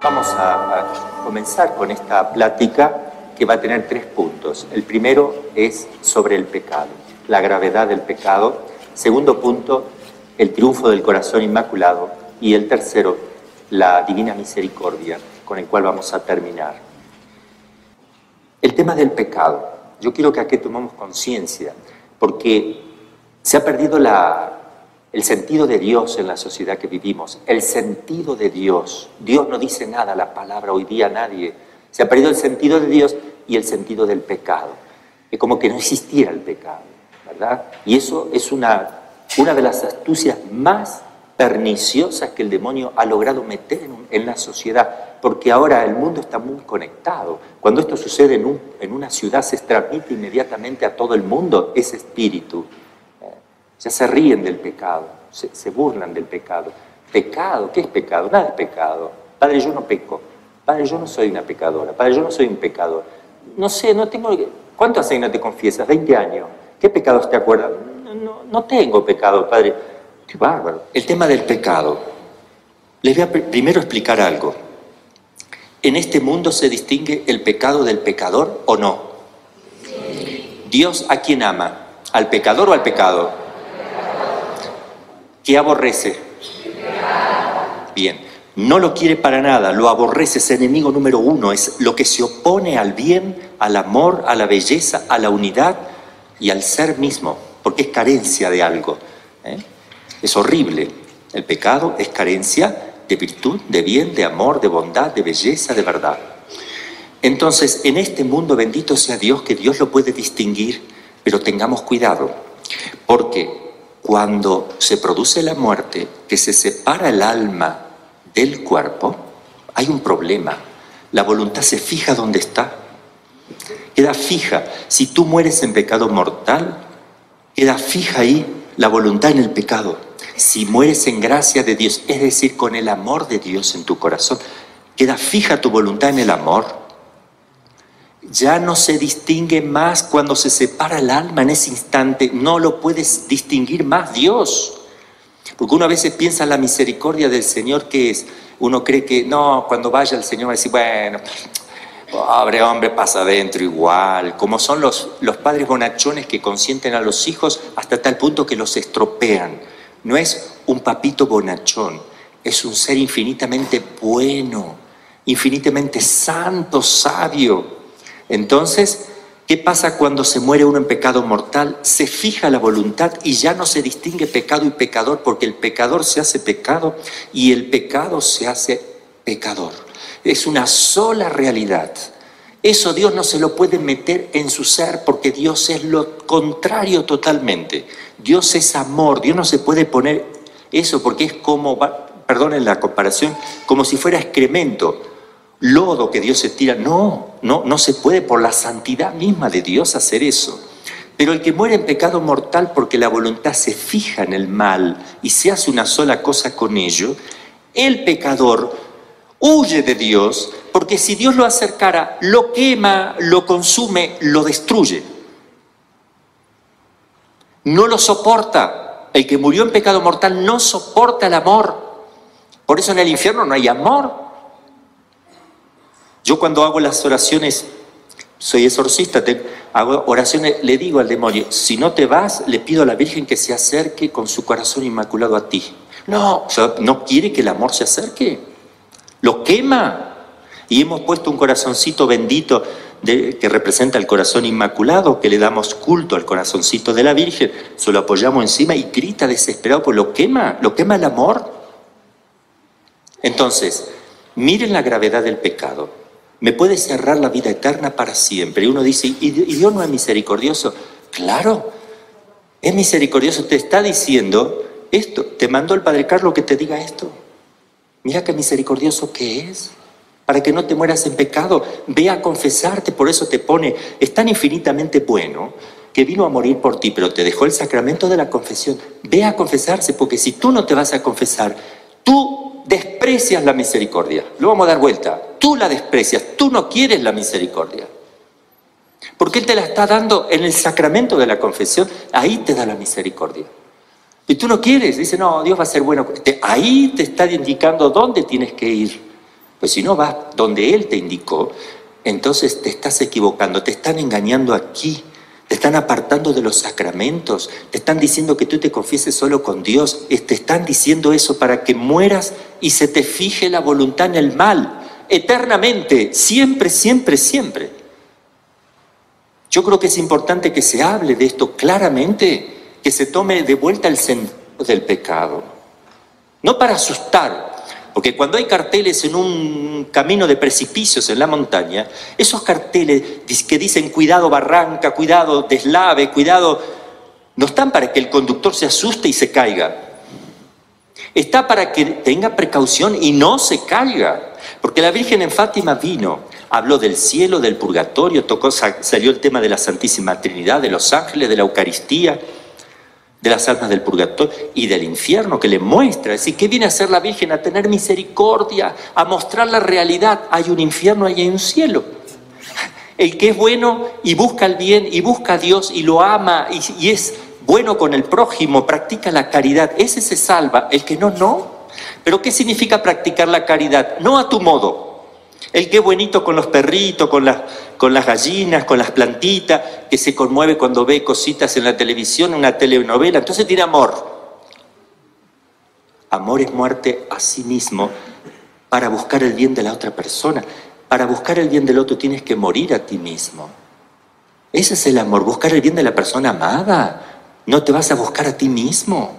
Vamos a comenzar con esta plática que va a tener 3 puntos. El primero es sobre el pecado, la gravedad del pecado. Segundo punto, el triunfo del corazón inmaculado. Y el tercero, la divina misericordia, con el cual vamos a terminar. El tema del pecado. Yo quiero que aquí tomemos conciencia, porque se ha perdido el sentido de Dios en la sociedad que vivimos. El sentido de Dios. Dios no dice nada, la palabra hoy día a nadie. Se ha perdido el sentido de Dios y el sentido del pecado. Es como que no existiera el pecado, ¿verdad? Y eso es una de las astucias más perniciosas que el demonio ha logrado meter en la sociedad, porque ahora el mundo está muy conectado. Cuando esto sucede en una ciudad, se transmite inmediatamente a todo el mundo ese espíritu. Ya se ríen del pecado, se burlan del pecado. ¿Pecado? ¿Qué es pecado? Nada es pecado. Padre, yo no peco. Padre, yo no soy una pecadora. Padre, yo no soy un pecador. No sé, no tengo... ¿Cuánto hace que no te confiesas? 20 años. ¿Qué pecados te acuerdas? No tengo pecado, Padre. ¡Qué bárbaro! El tema del pecado. Les voy a primero explicar algo. ¿En este mundo se distingue el pecado del pecador o no? ¿Dios a quién ama? ¿Al pecador o al pecado? ¿Qué aborrece? Bien, no lo quiere para nada, lo aborrece, es enemigo número 1, es lo que se opone al bien, al amor, a la belleza, a la unidad y al ser mismo, porque es carencia de algo. Es horrible. El pecado es carencia de virtud, de bien, de amor, de bondad, de belleza, de verdad. Entonces, en este mundo, bendito sea Dios, que Dios lo puede distinguir, pero tengamos cuidado, porque cuando se produce la muerte, que se separa el alma del cuerpo, hay un problema. La voluntad se fija donde está. Queda fija. Si tú mueres en pecado mortal, queda fija ahí la voluntad en el pecado. Si mueres en gracia de Dios, es decir, con el amor de Dios en tu corazón, queda fija tu voluntad en el amor. Ya no se distingue más cuando se separa el alma en ese instante, no lo puedes distinguir más Dios. Porque uno a veces piensa en la misericordia del Señor, que es, uno cree que no, cuando vaya el Señor va a decir, bueno, pobre hombre, pasa adentro igual, como son los padres bonachones que consienten a los hijos hasta tal punto que los estropean. No es un papito bonachón, es un ser infinitamente bueno, infinitamente santo, sabio. Entonces, ¿qué pasa cuando se muere uno en pecado mortal? Se fija la voluntad y ya no se distingue pecado y pecador, porque el pecador se hace pecado y el pecado se hace pecador. Es una sola realidad. Eso Dios no se lo puede meter en su ser, porque Dios es lo contrario totalmente. Dios es amor, Dios no se puede poner eso porque es como, perdonen la comparación, como si fuera excremento. Lodo que Dios se tira, no se puede por la santidad misma de Dios hacer eso. Pero el que muere en pecado mortal porque la voluntad se fija en el mal y se hace una sola cosa con ello, el pecador huye de Dios, porque si Dios lo acercara, lo quema, lo consume, lo destruye. No lo soporta. El que murió en pecado mortal no soporta el amor. Por eso en el infierno no hay amor. Yo cuando hago las oraciones, soy exorcista, hago oraciones, le digo al demonio, si no te vas, le pido a la Virgen que se acerque con su corazón inmaculado a ti. No, o sea, no quiere que el amor se acerque, lo quema. Y hemos puesto un corazoncito bendito que representa el corazón inmaculado, que le damos culto al corazoncito de la Virgen, se lo apoyamos encima y grita desesperado, pues lo quema el amor. Entonces, miren la gravedad del pecado. Me puede cerrar la vida eterna para siempre. Y uno dice, ¿y Dios no es misericordioso? Claro, es misericordioso. Te está diciendo esto. Te mandó el Padre Carlos que te diga esto. Mira qué misericordioso que es. Para que no te mueras en pecado. Ve a confesarte, por eso te pone. Es tan infinitamente bueno que vino a morir por ti, pero te dejó el sacramento de la confesión. Ve a confesarse, porque si tú no te vas a confesar, tú desprecias la misericordia. Lo vamos a dar vuelta. Tú la desprecias, tú no quieres la misericordia. Porque Él te la está dando en el sacramento de la confesión, ahí te da la misericordia. Y tú no quieres, dice, no, Dios va a ser bueno. Ahí te está indicando dónde tienes que ir. Pues si no vas donde Él te indicó, entonces te estás equivocando, te están engañando aquí, te están apartando de los sacramentos, te están diciendo que tú te confieses solo con Dios, te están diciendo eso para que mueras y se te fije la voluntad en el mal, eternamente, siempre, siempre, siempre. Yo creo que es importante que se hable de esto claramente, que se tome de vuelta el sentido del pecado. No para asustar, porque cuando hay carteles en un camino de precipicios en la montaña, esos carteles que dicen cuidado barranca, cuidado deslave, cuidado, no están para que el conductor se asuste y se caiga. Está para que tenga precaución y no se caiga. Porque la Virgen en Fátima vino, habló del cielo, del purgatorio, salió el tema de la Santísima Trinidad, de los ángeles, de la Eucaristía, de las almas del purgatorio y del infierno, que le muestra. Es decir, ¿qué viene a hacer la Virgen? A tener misericordia, a mostrar la realidad. Hay un infierno y hay un cielo. El que es bueno y busca el bien y busca a Dios y lo ama y es bueno con el prójimo, practica la caridad, ese se salva. El que no, no. ¿Pero qué significa practicar la caridad? No a tu modo. El que es buenito con los perritos, con las gallinas, con las plantitas, que se conmueve cuando ve cositas en la televisión, en una telenovela, entonces tiene amor. Amor es muerte a sí mismo para buscar el bien de la otra persona. Para buscar el bien del otro tienes que morir a ti mismo. Ese es el amor, buscar el bien de la persona amada. No te vas a buscar a ti mismo.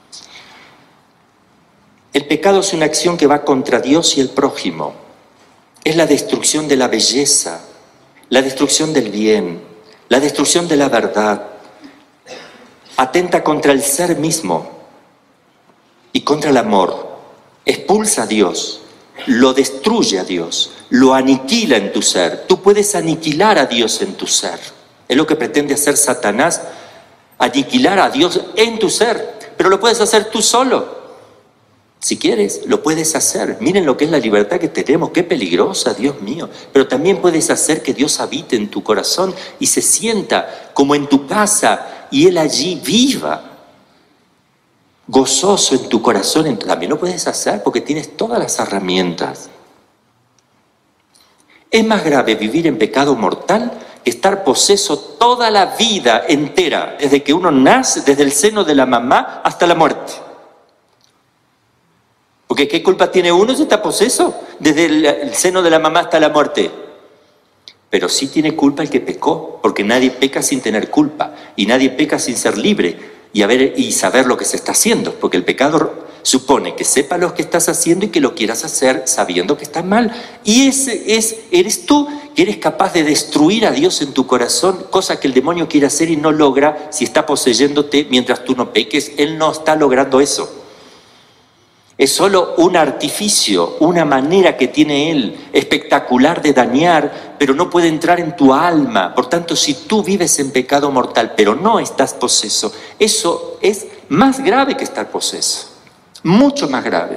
El pecado es una acción que va contra Dios y el prójimo. Es la destrucción de la belleza, la destrucción del bien, la destrucción de la verdad. Atenta contra el ser mismo y contra el amor. Expulsa a Dios, lo destruye a Dios, lo aniquila en tu ser. Tú puedes aniquilar a Dios en tu ser. Es lo que pretende hacer Satanás, aniquilar a Dios en tu ser. Pero lo puedes hacer tú solo. Si quieres, lo puedes hacer. Miren lo que es la libertad que tenemos, qué peligrosa, Dios mío. Pero también puedes hacer que Dios habite en tu corazón y se sienta como en tu casa y Él allí viva, gozoso en tu corazón. También lo puedes hacer porque tienes todas las herramientas. Es más grave vivir en pecado mortal que estar poseso toda la vida entera, desde que uno nace, desde el seno de la mamá hasta la muerte. Porque ¿qué culpa tiene uno si está poseso? Desde el seno de la mamá hasta la muerte. Pero sí tiene culpa el que pecó, porque nadie peca sin tener culpa, y nadie peca sin ser libre y saber lo que se está haciendo, porque el pecado supone que sepas lo que estás haciendo y que lo quieras hacer sabiendo que está mal. Y eres tú que eres capaz de destruir a Dios en tu corazón, cosa que el demonio quiere hacer y no logra si está poseyéndote mientras tú no peques. Él no está logrando eso. Es solo un artificio, una manera que tiene él espectacular de dañar, pero no puede entrar en tu alma. Por tanto, si tú vives en pecado mortal, pero no estás poseso, eso es más grave que estar poseso, mucho más grave.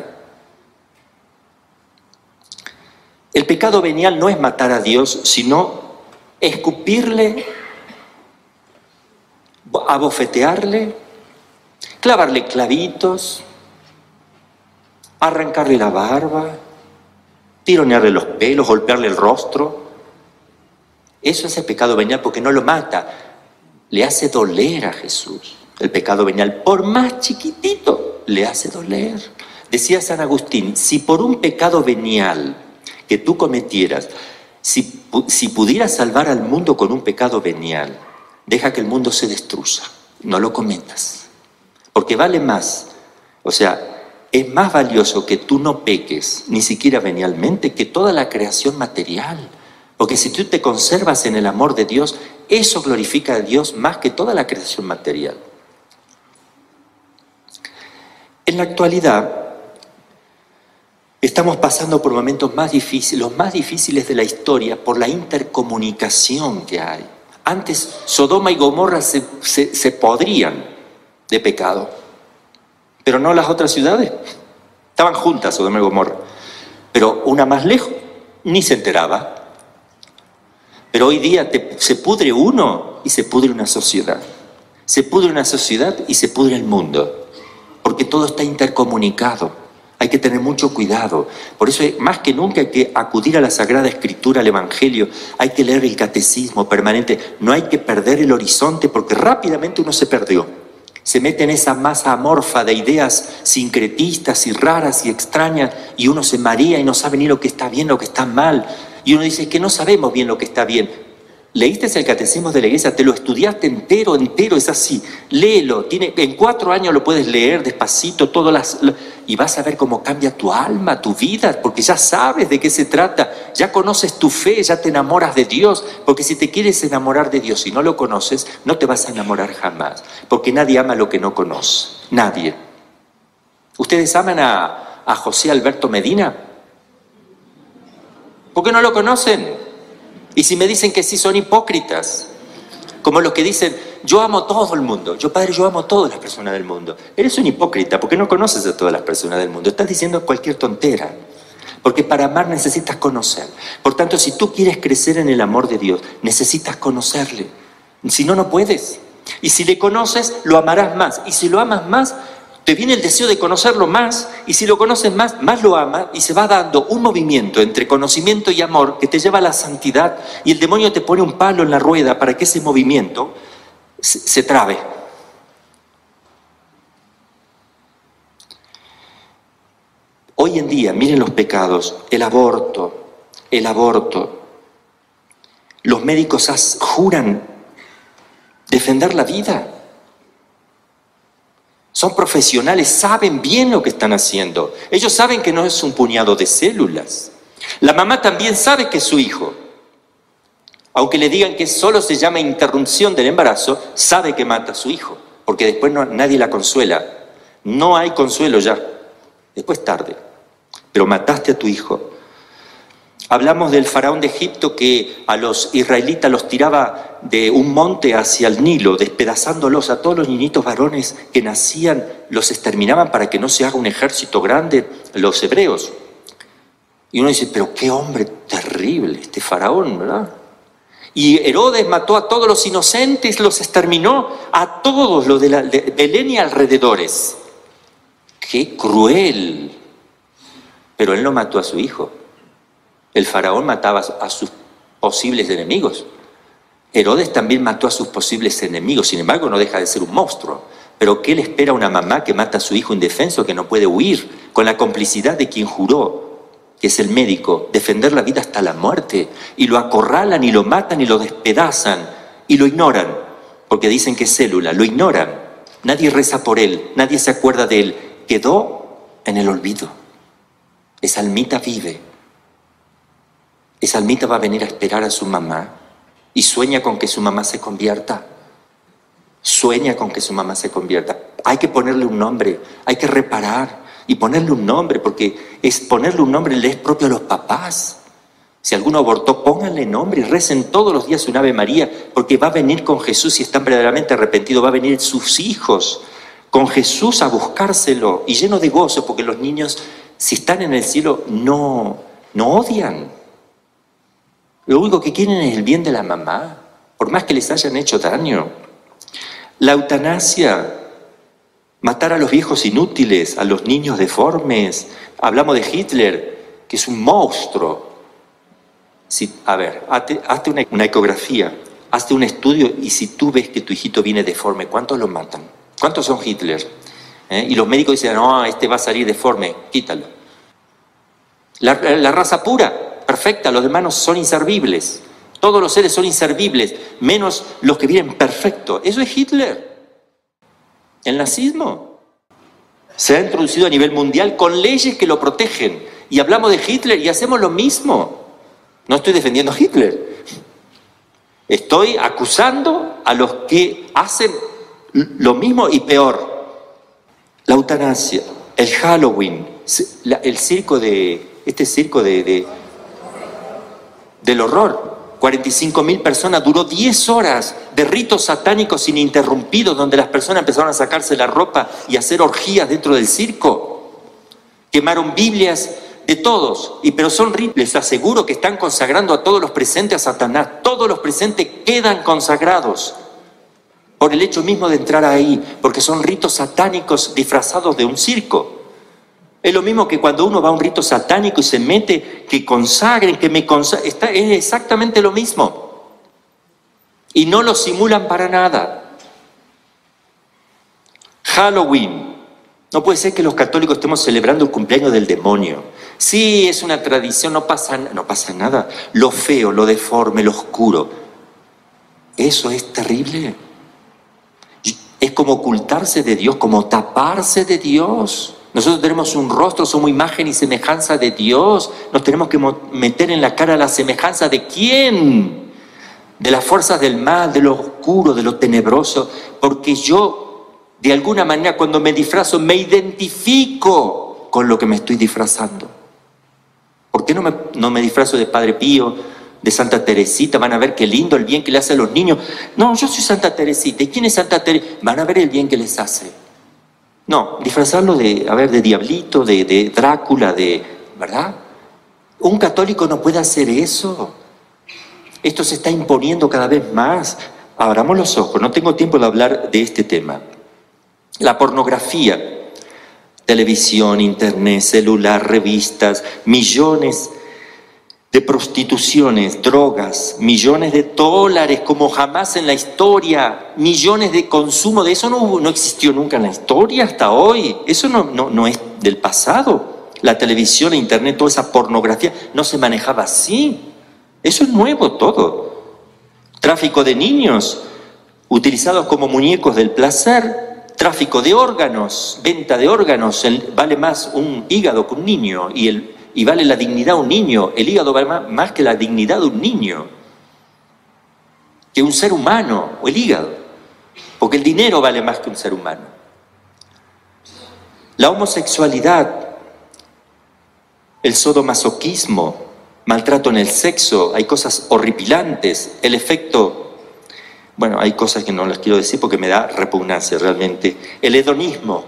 El pecado venial no es matar a Dios, sino escupirle, abofetearle, clavarle clavitos, arrancarle la barba, tironearle los pelos, golpearle el rostro. Eso es el pecado venial porque no lo mata, le hace doler a Jesús. El pecado venial, por más chiquitito, le hace doler. Decía San Agustín, si por un pecado venial que tú cometieras, si pudieras salvar al mundo con un pecado venial, deja que el mundo se destruya, no lo cometas. Porque vale más, es más valioso que tú no peques, ni siquiera venialmente, que toda la creación material. Porque si tú te conservas en el amor de Dios, eso glorifica a Dios más que toda la creación material. En la actualidad, estamos pasando por momentos más difíciles, los más difíciles de la historia, por la intercomunicación que hay. Antes, Sodoma y Gomorra se podrían de pecado. Pero no las otras ciudades. Estaban juntas Sodoma y Gomorra. Pero una más lejos, ni se enteraba. Pero hoy día se pudre uno y se pudre una sociedad. Se pudre una sociedad y se pudre el mundo. Porque todo está intercomunicado. Hay que tener mucho cuidado. Por eso, más que nunca, hay que acudir a la Sagrada Escritura, al Evangelio. Hay que leer el catecismo permanente. No hay que perder el horizonte porque rápidamente uno se perdió. Se mete en esa masa amorfa de ideas sincretistas y raras y extrañas y uno se marea y no sabe ni lo que está bien, lo que está mal. Y uno dice que no sabemos bien lo que está bien. ¿Leíste el catecismo de la iglesia? ¿Te lo estudiaste entero? Es así. Léelo. En 4 años lo puedes leer despacito, y vas a ver cómo cambia tu alma, tu vida, porque ya sabes de qué se trata, ya conoces tu fe, ya te enamoras de Dios, porque si te quieres enamorar de Dios y no lo conoces, no te vas a enamorar jamás, porque nadie ama lo que no conoce. Nadie. ¿Ustedes aman a José Alberto Medina? ¿Por qué no lo conocen? Y si me dicen que sí, son hipócritas. Como los que dicen, yo amo a todo el mundo. Padre, yo amo a todas las personas del mundo. Eres un hipócrita porque no conoces a todas las personas del mundo. Estás diciendo cualquier tontera. Porque para amar necesitas conocer. Por tanto, si tú quieres crecer en el amor de Dios, necesitas conocerle. Si no, no puedes. Y si le conoces, lo amarás más. Y si lo amas más, te viene el deseo de conocerlo más, y si lo conoces más, más lo amas, y se va dando un movimiento entre conocimiento y amor que te lleva a la santidad, y el demonio te pone un palo en la rueda para que ese movimiento se trabe. Hoy en día, miren los pecados, el aborto. Los médicos juran defender la vida. Son profesionales, saben bien lo que están haciendo. Ellos saben que no es un puñado de células. La mamá también sabe que es su hijo. Aunque le digan que solo se llama interrupción del embarazo, sabe que mata a su hijo, porque después nadie la consuela. No hay consuelo ya. Después tarde. Pero mataste a tu hijo. Hablamos del faraón de Egipto que a los israelitas los tiraba de un monte hacia el Nilo, despedazándolos a todos los niñitos varones que nacían, los exterminaban para que no se haga un ejército grande, los hebreos. Y uno dice, pero qué hombre terrible este faraón, ¿verdad? Y Herodes mató a todos los inocentes, los exterminó a todos los de Belén y alrededores. ¡Qué cruel! Pero él no mató a su hijo. El faraón mataba a sus posibles enemigos. Herodes también mató a sus posibles enemigos, sin embargo no deja de ser un monstruo. Pero ¿qué le espera a una mamá que mata a su hijo indefenso, que no puede huir, con la complicidad de quien juró, que es el médico, defender la vida hasta la muerte? Y lo acorralan y lo matan y lo despedazan y lo ignoran, porque dicen que es célula, lo ignoran. Nadie reza por él, nadie se acuerda de él. Quedó en el olvido. Esa almita vive. Esa almita va a venir a esperar a su mamá y sueña con que su mamá se convierta. Sueña con que su mamá se convierta. Hay que ponerle un nombre, hay que reparar y ponerle un nombre, porque ponerle un nombre le es propio a los papás. Si alguno abortó, pónganle nombre y recen todos los días un Ave María, porque va a venir con Jesús, si están verdaderamente arrepentidos, va a venir sus hijos con Jesús a buscárselo y lleno de gozo, porque los niños, si están en el cielo, no odian. Lo único que quieren es el bien de la mamá, por más que les hayan hecho daño. La eutanasia, matar a los viejos inútiles, a los niños deformes. Hablamos de Hitler, que es un monstruo. Hazte una ecografía, hazte un estudio y si tú ves que tu hijito viene deforme, ¿cuántos lo matan? ¿Cuántos son Hitler? Y los médicos dicen, no, este va a salir deforme, quítalo. La raza pura, perfecta, los demás son inservibles. Todos los seres son inservibles, menos los que vienen perfectos. Eso es Hitler. El nazismo se ha introducido a nivel mundial con leyes que lo protegen. Y hablamos de Hitler y hacemos lo mismo. No estoy defendiendo a Hitler. Estoy acusando a los que hacen lo mismo y peor. La eutanasia, el Halloween, el circo del horror. 45.000 personas, duró 10 horas de ritos satánicos ininterrumpidos, donde las personas empezaron a sacarse la ropa y a hacer orgías dentro del circo. Quemaron Biblias de todos, pero son ritos, les aseguro que están consagrando a todos los presentes a Satanás. Todos los presentes quedan consagrados por el hecho mismo de entrar ahí, porque son ritos satánicos disfrazados de un circo. Es lo mismo que cuando uno va a un rito satánico y se mete, que consagren, que me consagren. Es exactamente lo mismo. Y no lo simulan para nada. Halloween. No puede ser que los católicos estemos celebrando el cumpleaños del demonio. Sí, es una tradición, no pasa nada. Lo feo, lo deforme, lo oscuro. Eso es terrible. Es como ocultarse de Dios, como taparse de Dios. Nosotros tenemos un rostro, somos imagen y semejanza de Dios. Nos tenemos que meter en la cara la semejanza de ¿quién? De las fuerzas del mal, de lo oscuro, de lo tenebroso. Porque yo, de alguna manera, cuando me disfrazo, me identifico con lo que me estoy disfrazando. ¿Por qué no me disfrazo de Padre Pío, de Santa Teresita? Van a ver qué lindo el bien que le hace a los niños. No, yo soy Santa Teresita. ¿Y quién es Santa Teresita? Van a ver el bien que les hace. No, disfrazarlo de diablito, de Drácula, ¿verdad? Un católico no puede hacer eso. Esto se está imponiendo cada vez más. Abramos los ojos, no tengo tiempo de hablar de este tema. La pornografía, televisión, internet, celular, revistas, millones de prostituciones, drogas, millones de dólares como jamás en la historia, millones de consumo, de eso no existió nunca en la historia hasta hoy, eso no es del pasado. La televisión, internet, toda esa pornografía no se manejaba así, eso es nuevo todo. Tráfico de niños, utilizados como muñecos del placer, tráfico de órganos, venta de órganos, vale más un hígado que un niño y vale la dignidad de un niño. El hígado vale más que la dignidad de un niño, que un ser humano, o el hígado, porque el dinero vale más que un ser humano. La homosexualidad, el sadomasoquismo, maltrato en el sexo, hay cosas horripilantes, el efecto, bueno, hay cosas que no las quiero decir porque me da repugnancia realmente, el hedonismo,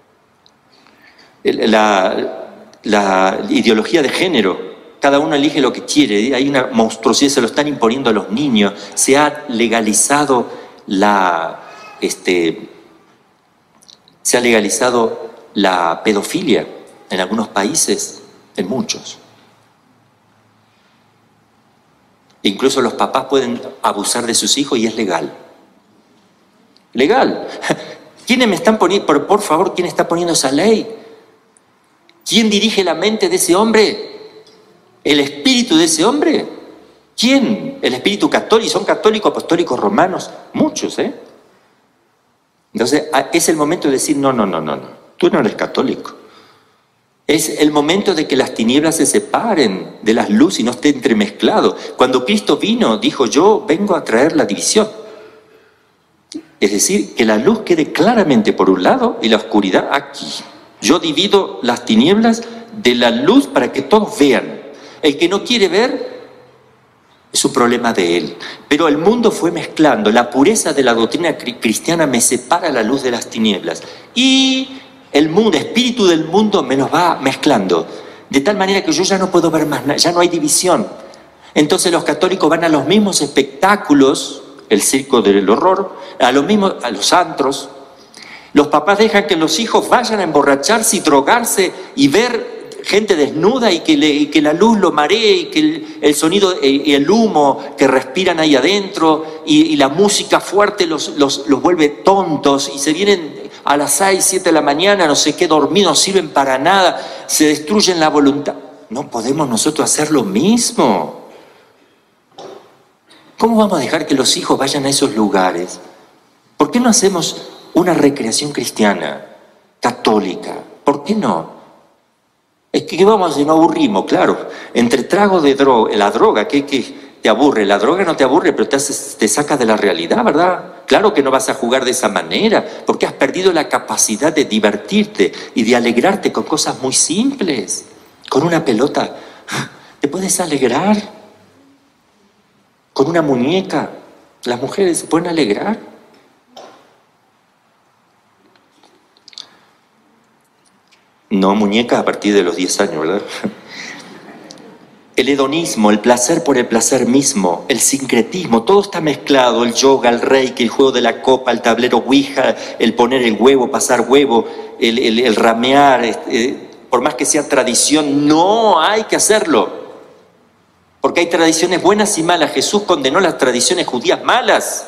la ideología de género, cada uno elige lo que quiere, hay una monstruosidad, se lo están imponiendo a los niños, se ha legalizado la pedofilia en algunos países, en muchos. Incluso los papás pueden abusar de sus hijos y es legal. Legal. ¿Quiénes me están poniendo, por favor, quién está poniendo esa ley? ¿Quién dirige la mente de ese hombre? ¿El espíritu de ese hombre? ¿Quién? ¿El espíritu católico? ¿Son católicos, apostólicos, romanos? Muchos, ¿eh? Entonces, es el momento de decir, no, tú no eres católico. Es el momento de que las tinieblas se separen de las luces y no esté entremezclado. Cuando Cristo vino, dijo, yo vengo a traer la división. Es decir, que la luz quede claramente por un lado y la oscuridad aquí. Yo divido las tinieblas de la luz para que todos vean. El que no quiere ver es un problema de él. Pero el mundo fue mezclando. La pureza de la doctrina cristiana me separa la luz de las tinieblas. Y el mundo, espíritu del mundo me los va mezclando. De tal manera que yo ya no puedo ver más nada, ya no hay división. Entonces los católicos van a los mismos espectáculos, el circo del horror, a los antros. Los papás dejan que los hijos vayan a emborracharse y drogarse y ver gente desnuda y que la luz lo maree y que el sonido y el humo que respiran ahí adentro y la música fuerte los vuelve tontos y se vienen a las 6, 7 de la mañana, no sé qué, dormidos, no sirven para nada, se destruyen la voluntad. No podemos nosotros hacer lo mismo. ¿Cómo vamos a dejar que los hijos vayan a esos lugares? ¿Por qué no hacemos una recreación cristiana, católica? ¿Por qué no? Es que vamos a hacer, no aburrimos, claro. Entre trago de droga, la droga, ¿qué te aburre? La droga no te aburre, pero te saca de la realidad, ¿verdad? Claro que no vas a jugar de esa manera, porque has perdido la capacidad de divertirte y de alegrarte con cosas muy simples. Con una pelota, ¿te puedes alegrar? Con una muñeca, las mujeres se pueden alegrar. No muñecas a partir de los 10 años, ¿verdad? El hedonismo, el placer por el placer mismo, el sincretismo, todo está mezclado, el yoga, el reiki, el juego de la copa, el tablero ouija, el poner el huevo, pasar huevo, el ramear, por más que sea tradición, no hay que hacerlo. Porque hay tradiciones buenas y malas. Jesús condenó las tradiciones judías malas.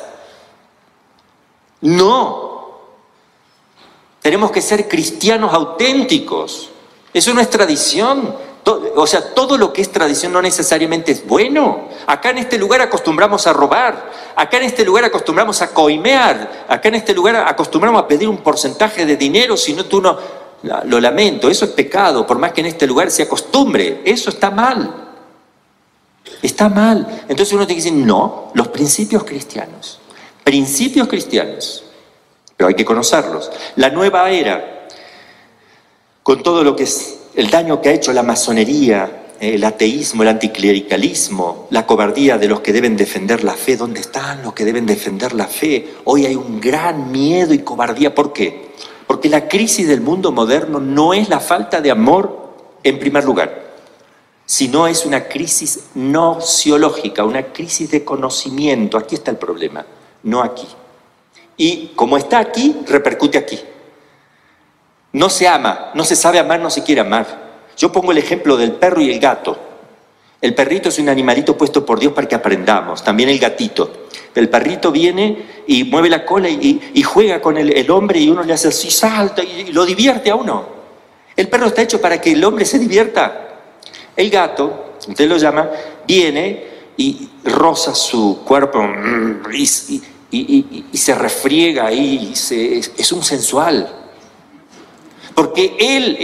No. Tenemos que ser cristianos auténticos. Eso no es tradición. O sea, todo lo que es tradición no necesariamente es bueno. Acá en este lugar acostumbramos a robar. Acá en este lugar acostumbramos a coimear. Acá en este lugar acostumbramos a pedir un porcentaje de dinero, si no tú no... Lo lamento, eso es pecado, por más que en este lugar se acostumbre. Eso está mal. Está mal. Entonces uno tiene que decir, no, los principios cristianos. Principios cristianos. Pero hay que conocerlos. La nueva era, con todo lo que es el daño que ha hecho la masonería, el ateísmo, el anticlericalismo, la cobardía de los que deben defender la fe. ¿Dónde están los que deben defender la fe? Hoy hay un gran miedo y cobardía. ¿Por qué? Porque la crisis del mundo moderno no es la falta de amor en primer lugar, sino es una crisis nociológica, una crisis de conocimiento. Aquí está el problema, no aquí. Y como está aquí, repercute aquí. No se ama, no se sabe amar, no se quiere amar. Yo pongo el ejemplo del perro y el gato. El perrito es un animalito puesto por Dios para que aprendamos, también el gatito. El perrito viene y mueve la cola y juega con el hombre y uno le hace así, salta y lo divierte a uno. El perro está hecho para que el hombre se divierta. El gato, usted lo llama, viene y roza su cuerpo y se refriega ahí, es un sensual. Porque él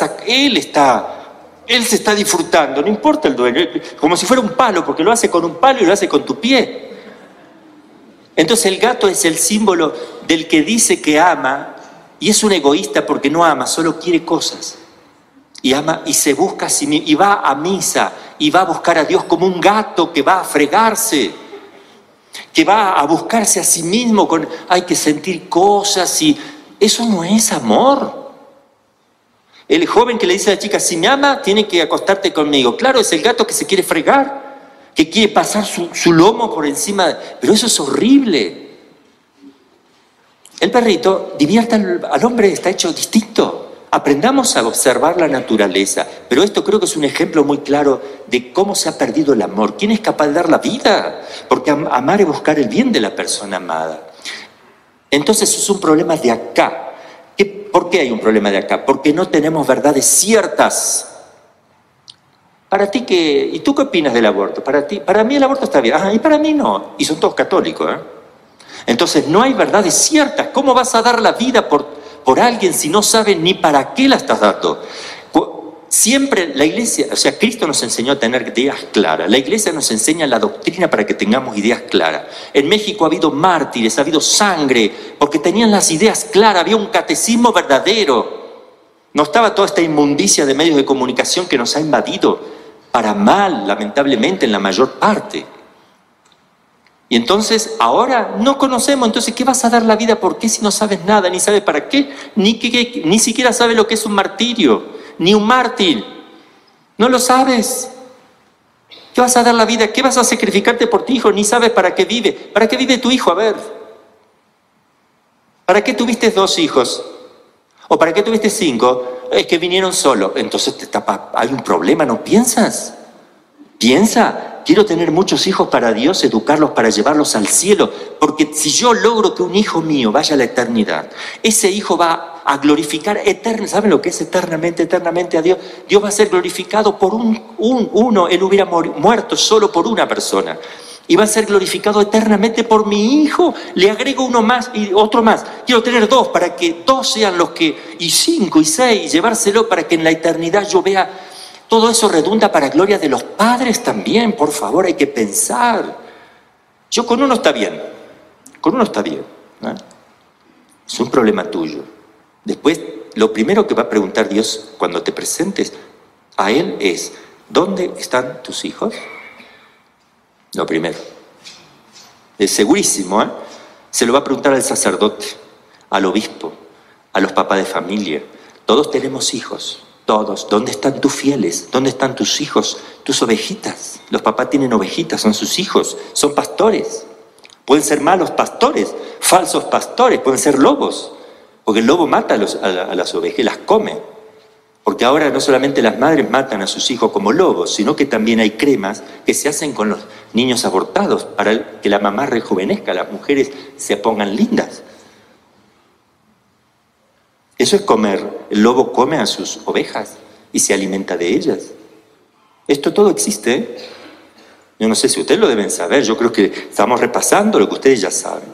se está disfrutando, no importa el dueño, como si fuera un palo, porque lo hace con un palo y lo hace con tu pie. Entonces el gato es el símbolo del que dice que ama y es un egoísta porque no ama, solo quiere cosas. Y ama y se busca a sí mismo, y va a misa, y va a buscar a Dios como un gato que va a fregarse, que va a buscarse a sí mismo con, hay que sentir cosas y eso no es amor. El joven que le dice a la chica, si me ama, tiene que acostarte conmigo. Claro, es el gato que se quiere fregar, que quiere pasar su lomo por encima. Pero eso es horrible. El perrito divierte al hombre, está hecho distinto. Aprendamos a observar la naturaleza. Pero esto creo que es un ejemplo muy claro de cómo se ha perdido el amor. ¿Quién es capaz de dar la vida? Porque amar es buscar el bien de la persona amada. Entonces eso es un problema de acá. ¿Por qué hay un problema de acá? Porque no tenemos verdades ciertas. Para ti, ¿y tú qué opinas del aborto? Para mí el aborto está bien. Y para mí no. Y son todos católicos, ¿eh? Entonces no hay verdades ciertas. ¿Cómo vas a dar la vida por alguien si no sabes ni para qué la estás dando? Siempre la iglesia, o sea, Cristo nos enseñó a tener ideas claras. La iglesia nos enseña la doctrina para que tengamos ideas claras. En México ha habido mártires, ha habido sangre, porque tenían las ideas claras, había un catecismo verdadero. No estaba toda esta inmundicia de medios de comunicación que nos ha invadido, para mal, lamentablemente, en la mayor parte. Y entonces, ahora no conocemos, entonces, ¿qué vas a dar la vida? ¿Por qué si no sabes nada, ni sabes para qué? Ni siquiera sabes lo que es un martirio. Ni un mártir, no lo sabes. ¿Qué vas a dar la vida? ¿Qué vas a sacrificarte por tu hijo? Ni sabes para qué vive. ¿Para qué vive tu hijo? A ver, ¿para qué tuviste 2 hijos? ¿O para qué tuviste 5? Es que vinieron solos. Entonces hay un problema, ¿no piensas? Piensa. Quiero tener muchos hijos para Dios, educarlos para llevarlos al cielo, porque si yo logro que un hijo mío vaya a la eternidad, ese hijo va a glorificar eternamente. ¿Saben lo que es eternamente a Dios? Dios va a ser glorificado por uno. Él hubiera muerto solo por una persona. Y va a ser glorificado eternamente por mi hijo. Le agrego uno más y otro más. Quiero tener 2 para que 2 sean los que, y 5 y 6, llevárselo para que en la eternidad yo vea. Todo eso redunda para gloria de los padres también, por favor, hay que pensar. Yo con uno está bien, ¿no? Es un problema tuyo. Después, lo primero que va a preguntar Dios cuando te presentes a Él es, ¿dónde están tus hijos? Lo primero. Es segurísimo, ¿eh? Se lo va a preguntar al sacerdote, al obispo, a los papás de familia. Todos tenemos hijos. Todos. ¿Dónde están tus fieles? ¿Dónde están tus hijos? Tus ovejitas. Los papás tienen ovejitas, son sus hijos, son pastores. Pueden ser malos pastores, falsos pastores, pueden ser lobos, porque el lobo mata a las ovejas y las come. Porque ahora no solamente las madres matan a sus hijos como lobos, sino que también hay cremas que se hacen con los niños abortados para que la mamá rejuvenezca, las mujeres se pongan lindas. Eso es comer. El lobo come a sus ovejas y se alimenta de ellas. Esto todo existe, ¿eh? Yo no sé si ustedes lo deben saber, yo creo que estamos repasando lo que ustedes ya saben.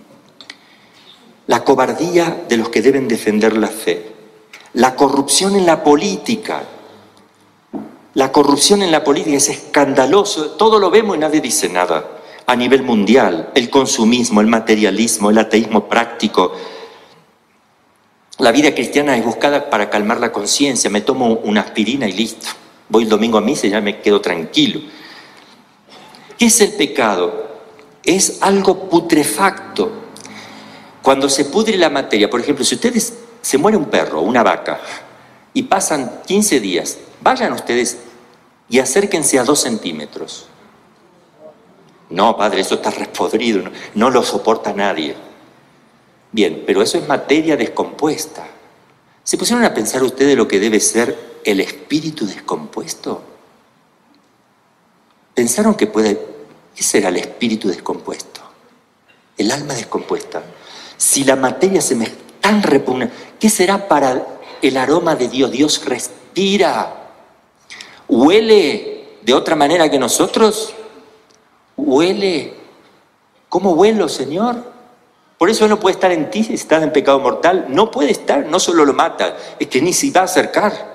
La cobardía de los que deben defender la fe. La corrupción en la política. La corrupción en la política es escandaloso. Todo lo vemos y nadie dice nada. A nivel mundial, el consumismo, el materialismo, el ateísmo práctico. La vida cristiana es buscada para calmar la conciencia. Me tomo una aspirina y listo. Voy el domingo a misa y ya me quedo tranquilo. ¿Qué es el pecado? Es algo putrefacto. Cuando se pudre la materia, por ejemplo, si ustedes se muere un perro o una vaca y pasan 15 días, vayan ustedes y acérquense a 2 centímetros. No, padre, eso está repodrido, no lo soporta nadie. Bien, pero eso es materia descompuesta. ¿Se pusieron a pensar ustedes lo que debe ser el espíritu descompuesto? ¿Pensaron que qué será el espíritu descompuesto? El alma descompuesta. Si la materia se me tan repugna, ¿qué será para el aroma de Dios? Dios respira. ¿Huele de otra manera que nosotros? ¿Huele? ¿Cómo huelo, Señor? Por eso no puede estar en ti si estás en pecado mortal. No puede estar, no solo lo mata, es que ni se va a acercar.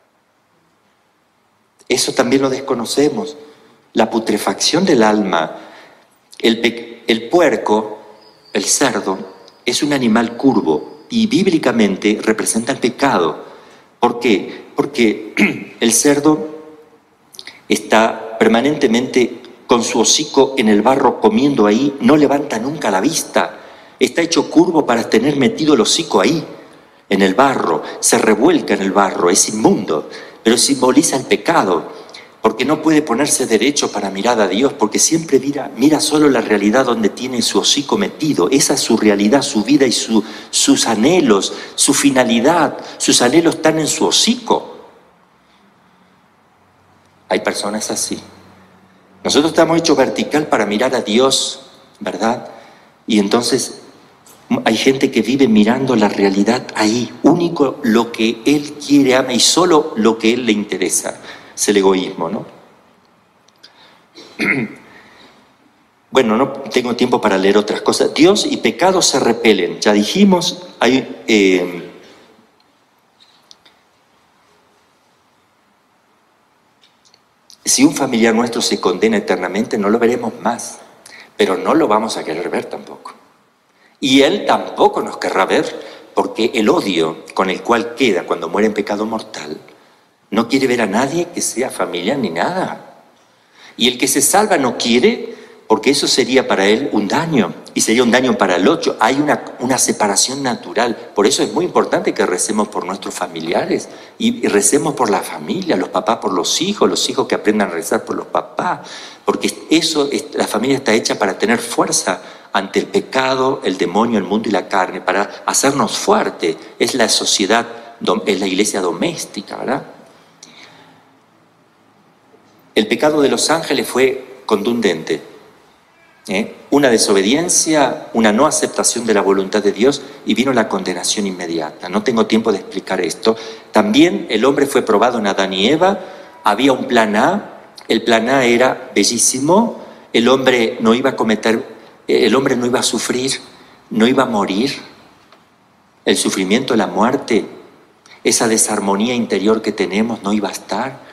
Eso también lo desconocemos. La putrefacción del alma. El puerco, el cerdo, es un animal curvo y bíblicamente representa el pecado. ¿Por qué? Porque el cerdo está permanentemente con su hocico en el barro comiendo ahí, no levanta nunca la vista. Está hecho curvo para tener metido el hocico ahí, en el barro, se revuelca en el barro, es inmundo, pero simboliza el pecado, porque no puede ponerse derecho para mirar a Dios, porque siempre mira solo la realidad donde tiene su hocico metido. Esa es su realidad, su vida y sus anhelos, su finalidad. Sus anhelos están en su hocico. Hay personas así. Nosotros estamos hechos vertical para mirar a Dios, ¿verdad? Y entonces hay gente que vive mirando la realidad ahí, único lo que Él quiere, ama y solo lo que Él le interesa. Es el egoísmo, ¿no? Bueno, no tengo tiempo para leer otras cosas. Dios y pecado se repelen. Ya dijimos, si un familiar nuestro se condena eternamente, no lo veremos más, pero no lo vamos a querer ver tampoco. Y Él tampoco nos querrá ver, porque el odio con el cual queda cuando muere en pecado mortal, no quiere ver a nadie que sea familiar ni nada. Y el que se salva no quiere, porque eso sería para él un daño, y sería un daño para el otro. Hay una separación natural. Por eso es muy importante que recemos por nuestros familiares, y recemos por la familia, los papás por los hijos que aprendan a rezar por los papás, porque la familia está hecha para tener fuerza ante el pecado, el demonio, el mundo y la carne, para hacernos fuertes. Es la sociedad, es la iglesia doméstica, ¿verdad? El pecado de los ángeles fue contundente. Una desobediencia, una no aceptación de la voluntad de Dios, y vino la condenación inmediata. No tengo tiempo de explicar esto. También el hombre fue probado en Adán y Eva. Había un plan A. El plan A era bellísimo. El hombre no iba a sufrir, no iba a morir. El sufrimiento, la muerte, esa desarmonía interior que tenemos no iba a estar.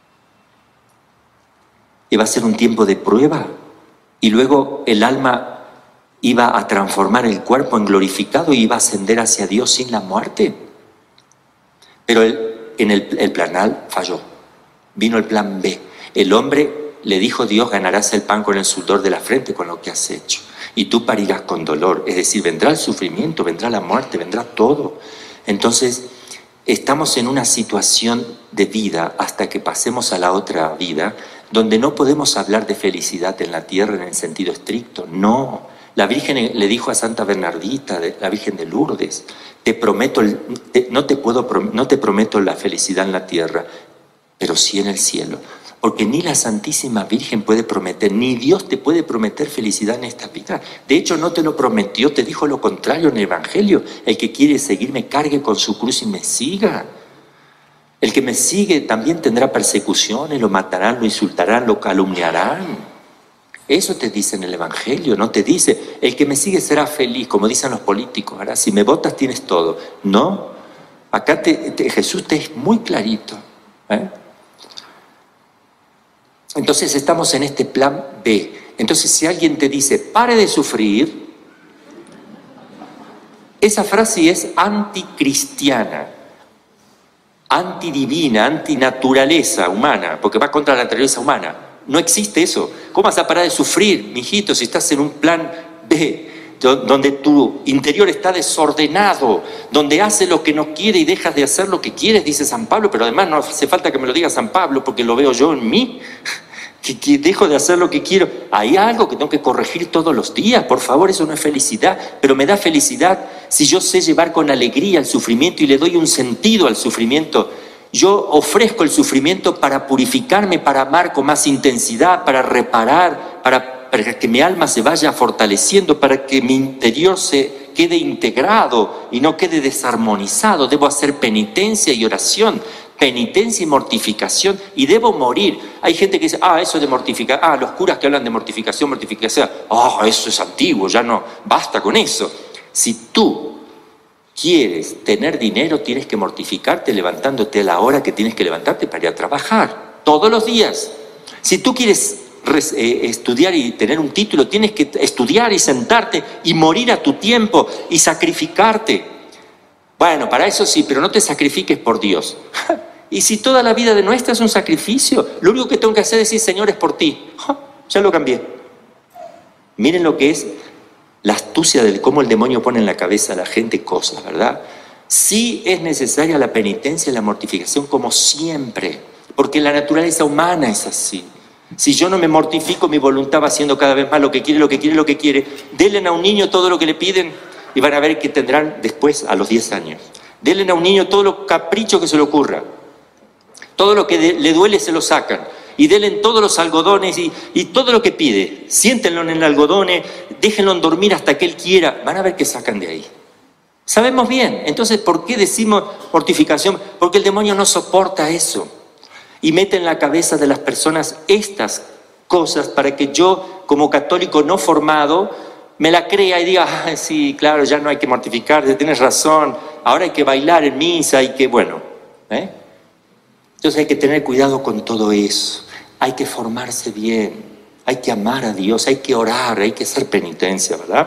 Iba a ser un tiempo de prueba, y luego el alma iba a transformar el cuerpo en glorificado y iba a ascender hacia Dios sin la muerte. Pero el plan A falló. Vino el plan B. El hombre le dijo a Dios: ganarás el pan con el sudor de la frente, con lo que has hecho, y tú parirás con dolor. Es decir, vendrá el sufrimiento, vendrá la muerte, vendrá todo. Entonces, estamos en una situación de vida hasta que pasemos a la otra vida, donde no podemos hablar de felicidad en la tierra en el sentido estricto. No, La Virgen le dijo a Santa Bernardita, la Virgen de Lourdes, te prometo, no te prometo la felicidad en la tierra, pero sí en el cielo. Porque ni la Santísima Virgen puede prometer, ni Dios te puede prometer felicidad en esta vida. De hecho, no te lo prometió, te dijo lo contrario en el Evangelio. El que quiere seguirme, cargue con su cruz y me siga. El que me sigue también tendrá persecuciones, lo matarán, lo insultarán, lo calumniarán. Eso te dice en el Evangelio, no te dice, el que me sigue será feliz, como dicen los políticos, ¿verdad? Si me votas tienes todo. No, acá Jesús te es muy clarito. Entonces estamos en este plan B. Entonces si alguien te dice, pare de sufrir, esa frase es anticristiana, antidivina, antinaturaleza humana, porque va contra la naturaleza humana. No existe eso. ¿Cómo vas a parar de sufrir, mijito, si estás en un plan B, donde tu interior está desordenado, donde hace lo que no quiere y dejas de hacer lo que quieres, dice San Pablo, pero además no hace falta que me lo diga San Pablo, porque lo veo yo en mí, que dejo de hacer lo que quiero. Hay algo que tengo que corregir todos los días, por favor, eso no es felicidad, pero me da felicidad si yo sé llevar con alegría el sufrimiento y le doy un sentido al sufrimiento. Yo ofrezco el sufrimiento para purificarme, para amar con más intensidad, para reparar, para que mi alma se vaya fortaleciendo, para que mi interior se quede integrado y no quede desarmonizado. Debo hacer penitencia y oración, penitencia y mortificación, y debo morir. Hay gente que dice, eso de mortificar, los curas que hablan de mortificación, eso es antiguo, ya no, basta con eso. Si tú quieres tener dinero, tienes que mortificarte levantándote a la hora que tienes que levantarte para ir a trabajar, todos los días. Si tú quieres estudiar y tener un título, tienes que estudiar y sentarte y morir a tu tiempo y sacrificarte. Bueno, para eso sí, pero no te sacrifiques por Dios. Y si toda la vida de nuestra es un sacrificio, lo único que tengo que hacer es decir, Señor, es por ti. Ya lo cambié. Miren lo que es la astucia de cómo el demonio pone en la cabeza a la gente cosas, ¿verdad? Sí es necesaria la penitencia y la mortificación como siempre, porque la naturaleza humana es así. Si yo no me mortifico, mi voluntad va haciendo cada vez más lo que quiere. Denle a un niño todo lo que le piden y van a ver que tendrán después a los 10 años. Denle a un niño todo lo capricho que se le ocurra. Todo lo que le duele se lo sacan. Y denle todos los algodones y todo lo que pide. Siéntenlo en el algodón, déjenlo dormir hasta que él quiera. Van a ver qué sacan de ahí. Sabemos bien. Entonces, ¿por qué decimos mortificación? Porque el demonio no soporta eso. Y mete en la cabeza de las personas estas cosas para que yo, como católico no formado, me la crea y diga, sí, claro, ya no hay que mortificarse, tienes razón, ahora hay que bailar en misa, Entonces hay que tener cuidado con todo eso, hay que formarse bien, hay que amar a Dios, hay que orar, hay que hacer penitencia, ¿verdad?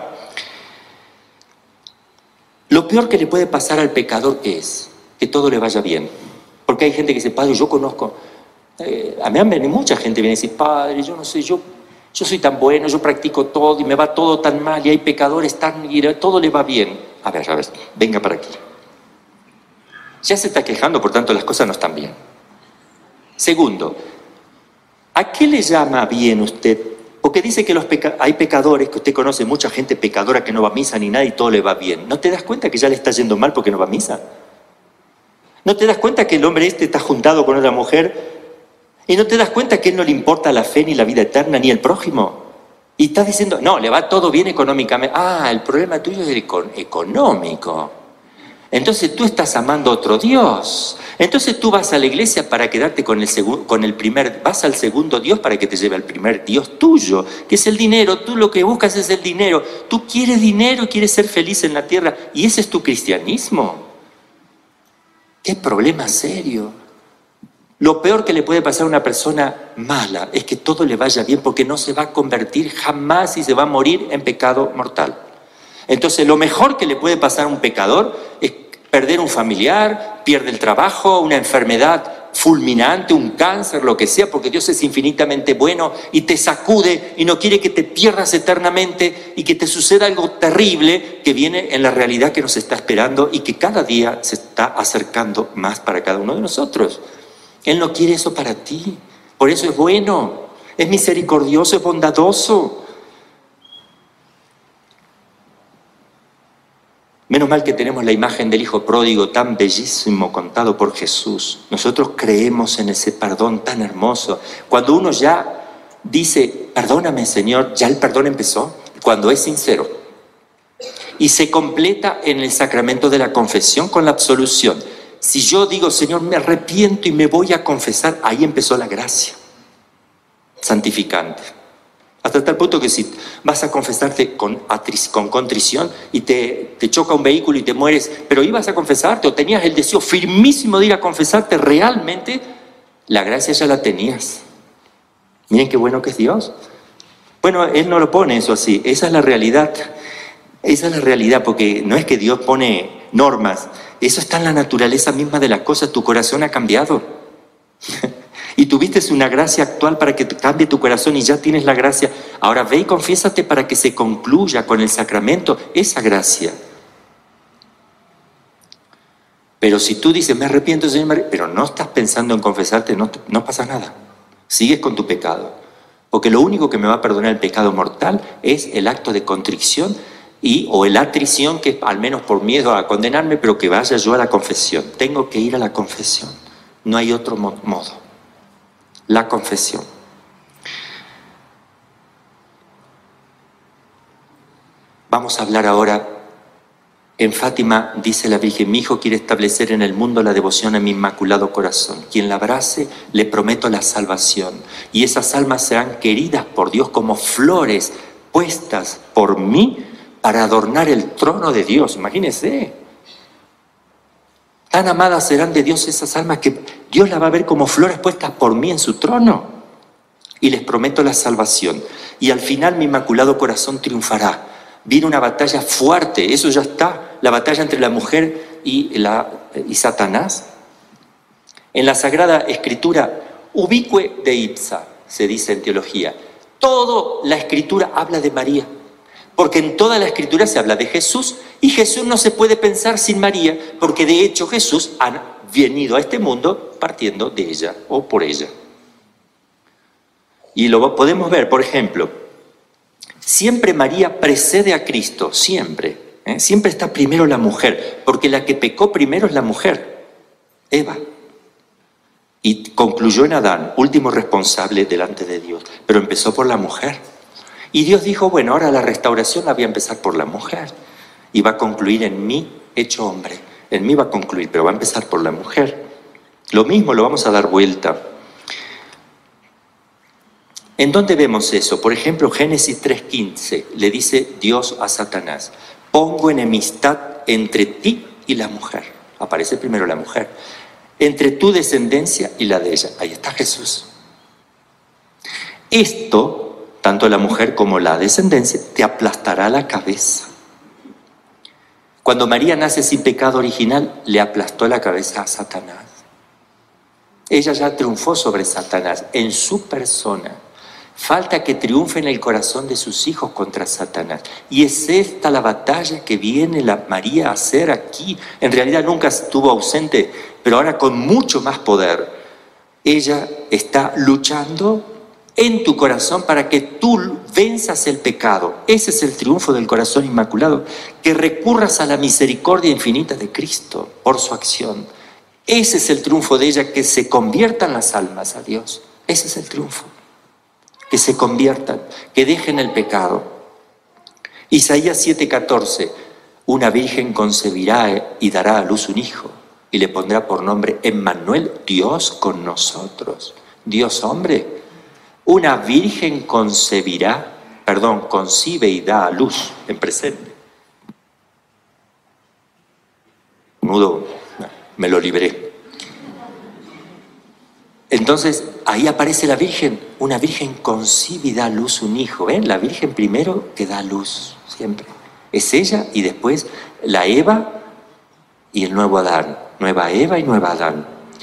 Lo peor que le puede pasar al pecador, ¿qué es? Que todo le vaya bien. Porque hay gente que dice, padre, yo conozco, a mí han venido mucha gente viene a decir, padre, yo no sé, yo soy tan bueno, yo practico todo y me va todo tan mal y hay pecadores y todo le va bien. A ver, venga para aquí. Ya se está quejando, por tanto las cosas no están bien. Segundo, ¿a qué le llama bien usted? Porque dice que hay pecadores, que usted conoce mucha gente pecadora que no va a misa ni nada y todo le va bien. ¿No te das cuenta que ya le está yendo mal porque no va a misa? ¿No te das cuenta que el hombre está juntado con otra mujer? ¿Y no te das cuenta que a él no le importa la fe ni la vida eterna ni el prójimo? Y estás diciendo, no, le va todo bien económicamente. El problema tuyo es económico. Entonces tú estás amando a otro Dios. Entonces tú vas a la iglesia para quedarte vas al segundo Dios para que te lleve al primer Dios tuyo, que es el dinero. Tú lo que buscas es el dinero. Tú quieres dinero y quieres ser feliz en la tierra. Y ese es tu cristianismo. ¡Qué problema serio! Lo peor que le puede pasar a una persona mala es que todo le vaya bien porque no se va a convertir jamás y se va a morir en pecado mortal. Entonces lo mejor que le puede pasar a un pecador es perder un familiar, pierde el trabajo, una enfermedad fulminante, un cáncer, lo que sea, porque Dios es infinitamente bueno y te sacude y no quiere que te pierdas eternamente y que te suceda algo terrible que viene en la realidad que nos está esperando y que cada día se está acercando más para cada uno de nosotros. Él no quiere eso para ti, por eso es bueno, es misericordioso, es bondadoso. Menos mal que tenemos la imagen del hijo pródigo tan bellísimo contado por Jesús. Nosotros creemos en ese perdón tan hermoso. Cuando uno ya dice, perdóname Señor, ya el perdón empezó, cuando es sincero. Y se completa en el sacramento de la confesión con la absolución. Si yo digo, Señor, me arrepiento y me voy a confesar, ahí empezó la gracia santificante. Hasta tal punto que si vas a confesarte con contrición y te choca un vehículo y te mueres, pero ibas a confesarte o tenías el deseo firmísimo de ir a confesarte, realmente la gracia ya la tenías. Miren qué bueno que es Dios. Bueno, Él no lo pone eso así, esa es la realidad. Esa es la realidad, porque no es que Dios pone normas, eso está en la naturaleza misma de las cosas, tu corazón ha cambiado. Y tuviste una gracia actual para que te cambie tu corazón y ya tienes la gracia. Ahora ve y confiésate para que se concluya con el sacramento esa gracia. Pero si tú dices, me arrepiento, Señor, pero no estás pensando en confesarte, no pasa nada. Sigues con tu pecado. Porque lo único que me va a perdonar el pecado mortal es el acto de contrición o el atrición, que es al menos por miedo a condenarme, pero que vaya yo a la confesión. Tengo que ir a la confesión. No hay otro modo. La confesión. Vamos a hablar ahora. En Fátima dice la Virgen, mi hijo quiere establecer en el mundo la devoción a mi inmaculado corazón. Quien la abrace, le prometo la salvación. Y esas almas serán queridas por Dios como flores puestas por mí para adornar el trono de Dios. Imagínense. Tan amadas serán de Dios esas almas que Dios las va a ver como flores puestas por mí en su trono. Y les prometo la salvación. Y al final mi inmaculado corazón triunfará. Viene una batalla fuerte, eso ya está, la batalla entre la mujer y Satanás. En la Sagrada Escritura, ubique de ipsa, se dice en teología. Toda la Escritura habla de María, porque en toda la Escritura se habla de Jesús, y Jesús no se puede pensar sin María, porque de hecho Jesús ha venido a este mundo partiendo de ella o por ella. Y lo podemos ver, por ejemplo, siempre María precede a Cristo, siempre. Siempre está primero la mujer, porque la que pecó primero es la mujer, Eva. Y concluyó en Adán, último responsable delante de Dios, pero empezó por la mujer. Y Dios dijo, bueno, ahora la restauración la voy a empezar por la mujer. Y va a concluir en mí, hecho hombre. En mí va a concluir, pero va a empezar por la mujer. Lo mismo lo vamos a dar vuelta. ¿En dónde vemos eso? Por ejemplo, Génesis 3:15 le dice Dios a Satanás, pongo enemistad entre ti y la mujer. Aparece primero la mujer. Entre tu descendencia y la de ella. Ahí está Jesús. Esto, tanto la mujer como la descendencia, te aplastará la cabeza. Cuando María nace sin pecado original, le aplastó la cabeza a Satanás. Ella ya triunfó sobre Satanás en su persona. Falta que triunfe en el corazón de sus hijos contra Satanás. Y es esta la batalla que viene María a hacer aquí. En realidad nunca estuvo ausente, pero ahora con mucho más poder. Ella está luchando en tu corazón para que tú venzas el pecado. Ese es el triunfo del corazón inmaculado. Que recurras a la misericordia infinita de Cristo por su acción. Ese es el triunfo de ella, que se conviertan las almas a Dios. Ese es el triunfo. Que se conviertan, que dejen el pecado. Isaías 7:14, una virgen concebirá y dará a luz un hijo y le pondrá por nombre Emmanuel, Dios con nosotros. Dios hombre. Una virgen concibe y da a luz en presente. Nudo, me lo libré. Entonces, ahí aparece la Virgen, una Virgen concibe y da a luz un hijo. ¿Ven? La Virgen primero que da a luz, siempre. Es ella y después la Eva y el nuevo Adán. Nueva Eva y nueva Adán.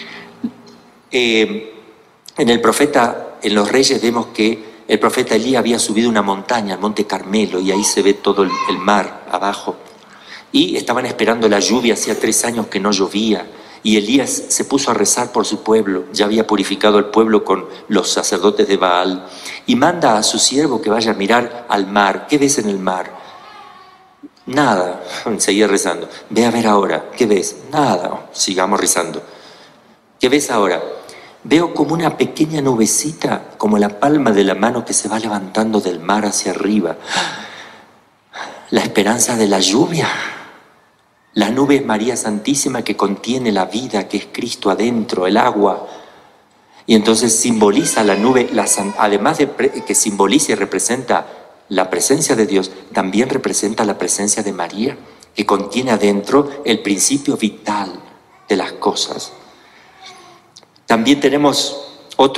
En los Reyes vemos que el profeta Elías había subido una montaña, al Monte Carmelo, y ahí se ve todo el mar abajo. Y estaban esperando la lluvia, hacía 3 años que no llovía. Y Elías se puso a rezar por su pueblo, ya había purificado el pueblo con los sacerdotes de Baal, y manda a su siervo que vaya a mirar al mar. ¿Qué ves en el mar? Nada, seguía rezando. Ve a ver ahora, ¿qué ves? Nada, sigamos rezando. ¿Qué ves ahora? Veo como una pequeña nubecita, como la palma de la mano que se va levantando del mar hacia arriba. La esperanza de la lluvia. La nube es María Santísima que contiene la vida, que es Cristo adentro, el agua. Y entonces simboliza la nube, además de que simboliza y representa la presencia de Dios, también representa la presencia de María, que contiene adentro el principio vital de las cosas. También tenemos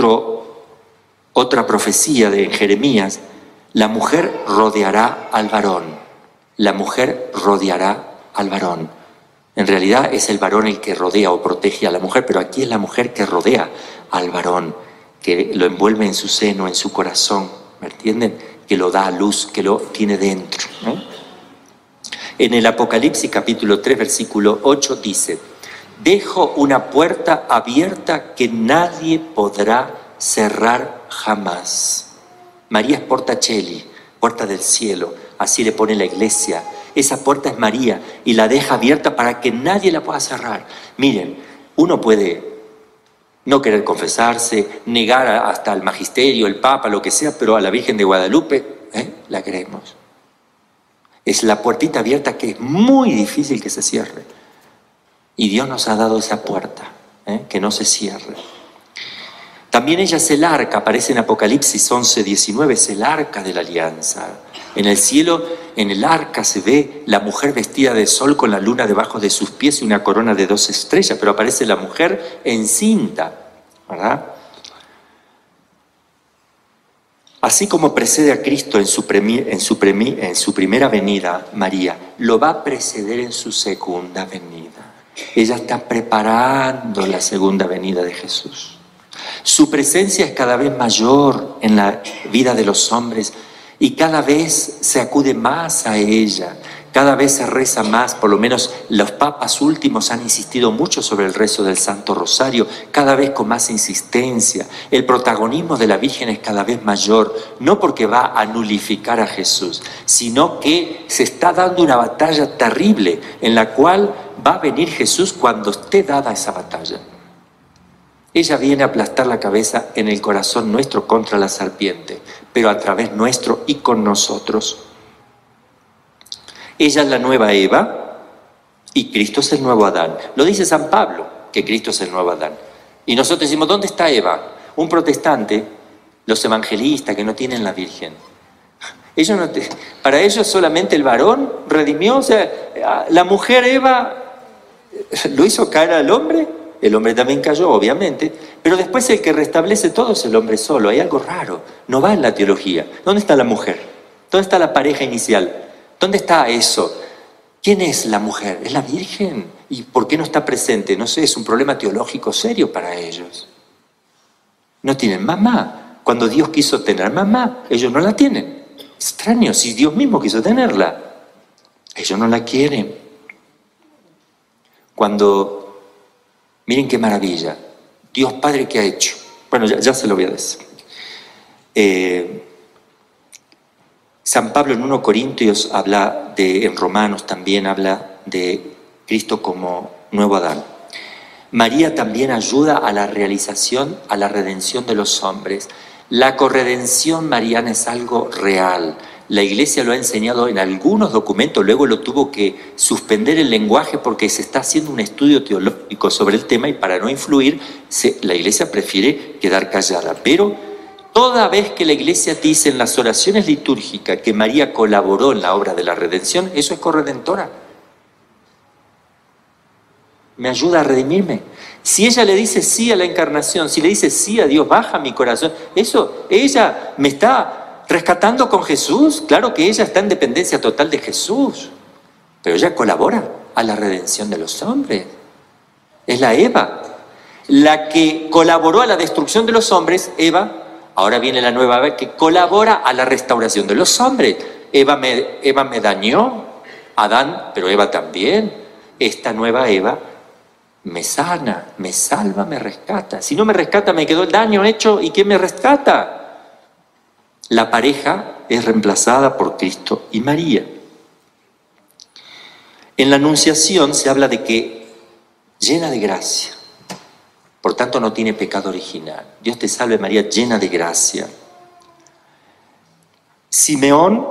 otra profecía de Jeremías: la mujer rodeará al varón. La mujer rodeará al varón. En realidad es el varón el que rodea o protege a la mujer, pero aquí es la mujer que rodea al varón, que lo envuelve en su seno, en su corazón, ¿me entienden? Que lo da a luz, que lo tiene dentro, ¿no? En el Apocalipsis capítulo 3, versículo 8 dice: dejo una puerta abierta que nadie podrá cerrar jamás. María es porta cheli, puerta del cielo, así le pone la iglesia. Esa puerta es María y la deja abierta para que nadie la pueda cerrar. Miren, uno puede no querer confesarse, negar hasta al magisterio, el papa, lo que sea, pero a la Virgen de Guadalupe la queremos. Es la puertita abierta que es muy difícil que se cierre. Y Dios nos ha dado esa puerta, que no se cierre. También ella es el arca, aparece en Apocalipsis 11, 19, es el arca de la alianza. En el cielo, en el arca se ve la mujer vestida de sol con la luna debajo de sus pies y una corona de 2 estrellas, pero aparece la mujer encinta, ¿verdad? Así como precede a Cristo en su primera venida, María, lo va a preceder en su segunda venida. Ella está preparando la segunda venida de Jesús. Su presencia es cada vez mayor en la vida de los hombres y cada vez se acude más a ella, cada vez se reza más. Por lo menos los papas últimos han insistido mucho sobre el rezo del Santo Rosario, cada vez con más insistencia. El protagonismo de la Virgen es cada vez mayor, no porque va a nulificar a Jesús, sino que se está dando una batalla terrible en la cual va a venir Jesús cuando esté dada esa batalla. Ella viene a aplastar la cabeza en el corazón nuestro contra la serpiente, pero a través nuestro y con nosotros. Ella es la nueva Eva y Cristo es el nuevo Adán. Lo dice San Pablo, que Cristo es el nuevo Adán. Y nosotros decimos, ¿dónde está Eva? Un protestante, los evangelistas que no tienen la Virgen. Para ellos solamente el varón redimió, o sea, la mujer Eva lo hizo caer al hombre. El hombre también cayó, obviamente, pero después el que restablece todo es el hombre solo. Hay algo raro, no va en la teología. ¿Dónde está la mujer? ¿Dónde está la pareja inicial? ¿Dónde está eso? ¿Quién es la mujer? ¿Es la Virgen? ¿Y por qué no está presente? No sé, es un problema teológico serio para ellos. No tienen mamá. Cuando Dios quiso tener mamá, ellos no la tienen. Extraño, si Dios mismo quiso tenerla, ellos no la quieren. Miren qué maravilla. Dios Padre, ¿qué ha hecho? Bueno, ya se lo voy a decir. San Pablo en 1 Corintios en Romanos también habla de Cristo como nuevo Adán. María también ayuda a la realización, a la redención de los hombres. La corredención mariana es algo real. La Iglesia lo ha enseñado en algunos documentos, luego lo tuvo que suspender el lenguaje porque se está haciendo un estudio teológico sobre el tema y para no influir, la Iglesia prefiere quedar callada. Pero toda vez que la Iglesia dice en las oraciones litúrgicas que María colaboró en la obra de la redención, eso es corredentora. Me ayuda a redimirme. Si ella le dice sí a la encarnación, si le dice sí a Dios, baja mi corazón, ella me está rescatando con Jesús. Claro que ella está en dependencia total de Jesús, pero ella colabora a la redención de los hombres. Es la Eva, la que colaboró a la destrucción de los hombres. Eva, ahora viene la nueva Eva que colabora a la restauración de los hombres. Eva me dañó, Adán, pero Eva también. Esta nueva Eva me sana, me salva, me rescata. Si no me rescata, me quedó el daño hecho. ¿Y quién me rescata? La pareja es reemplazada por Cristo y María. En la Anunciación se habla de que llena de gracia, por tanto no tiene pecado original. Dios te salve María, llena de gracia. Simeón,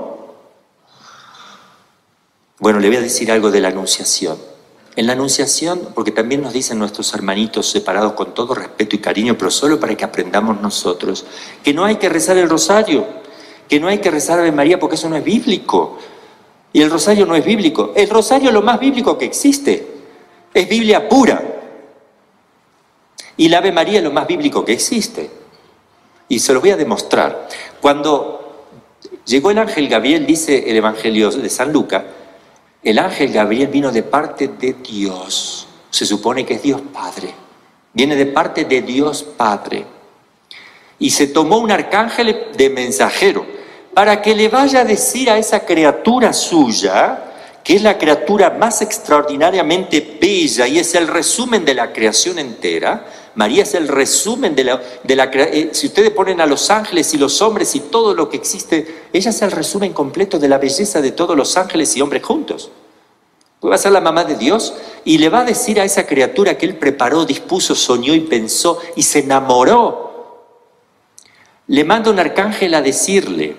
bueno, le voy a decir algo de la Anunciación. En la Anunciación, porque también nos dicen nuestros hermanitos separados con todo respeto y cariño, pero solo para que aprendamos nosotros, que no hay que rezar el rosario, que no hay que rezar Ave María porque eso no es bíblico. Y el rosario no es bíblico. El rosario es lo más bíblico que existe. Es Biblia pura. Y la Ave María es lo más bíblico que existe. Y se lo voy a demostrar. Cuando llegó el ángel Gabriel, dice el Evangelio de San Lucas, el ángel Gabriel vino de parte de Dios. Se supone que es Dios Padre. Viene de parte de Dios Padre. Y se tomó un arcángel de mensajero para que le vaya a decir a esa criatura suya, que es la criatura más extraordinariamente bella y es el resumen de la creación entera. María es el resumen de la creación. Si ustedes ponen a los ángeles y los hombres y todo lo que existe, ella es el resumen completo de la belleza de todos los ángeles y hombres juntos. Va a ser la mamá de Dios y le va a decir a esa criatura que él preparó, dispuso, soñó y pensó y se enamoró. Le manda un arcángel a decirle: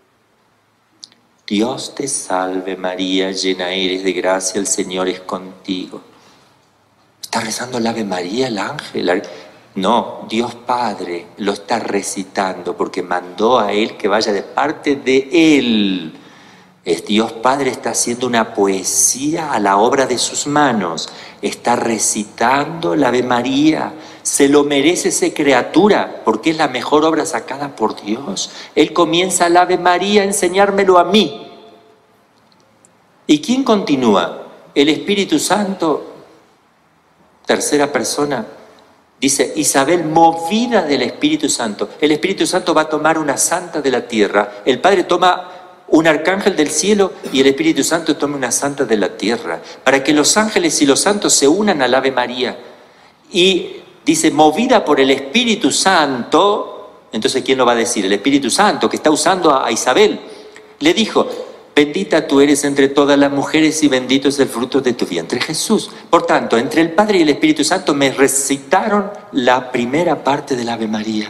Dios te salve María, llena eres de gracia, el Señor es contigo. ¿Está rezando el Ave María el ángel? No, Dios Padre lo está recitando porque mandó a él que vaya de parte de él. Dios Padre está haciendo una poesía a la obra de sus manos. Está recitando el Ave María. Se lo merece esa criatura porque es la mejor obra sacada por Dios. Él comienza el Ave María a enseñármelo a mí. ¿Y quién continúa? El Espíritu Santo, tercera persona. Dice Isabel, movida del Espíritu Santo. El Espíritu Santo va a tomar una santa de la tierra. El Padre toma un arcángel del cielo y el Espíritu Santo toma una santa de la tierra, para que los ángeles y los santos se unan al Ave María. Y dice, movida por el Espíritu Santo, entonces ¿quién lo va a decir? El Espíritu Santo, que está usando a Isabel. Le dijo, bendita tú eres entre todas las mujeres y bendito es el fruto de tu vientre, Jesús. Por tanto, entre el Padre y el Espíritu Santo me recitaron la primera parte del Ave María.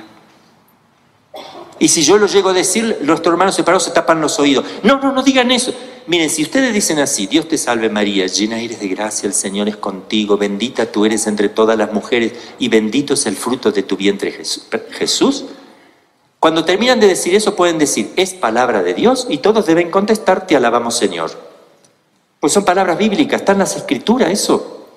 Y si yo lo llego a decir, nuestros hermanos separados se tapan los oídos. No digan eso. Miren, si ustedes dicen así, Dios te salve María, llena eres de gracia, el Señor es contigo, bendita tú eres entre todas las mujeres y bendito es el fruto de tu vientre, Jesús. Cuando terminan de decir eso pueden decir, es palabra de Dios y todos deben contestar, te alabamos Señor. Pues son palabras bíblicas, están en las Escrituras eso.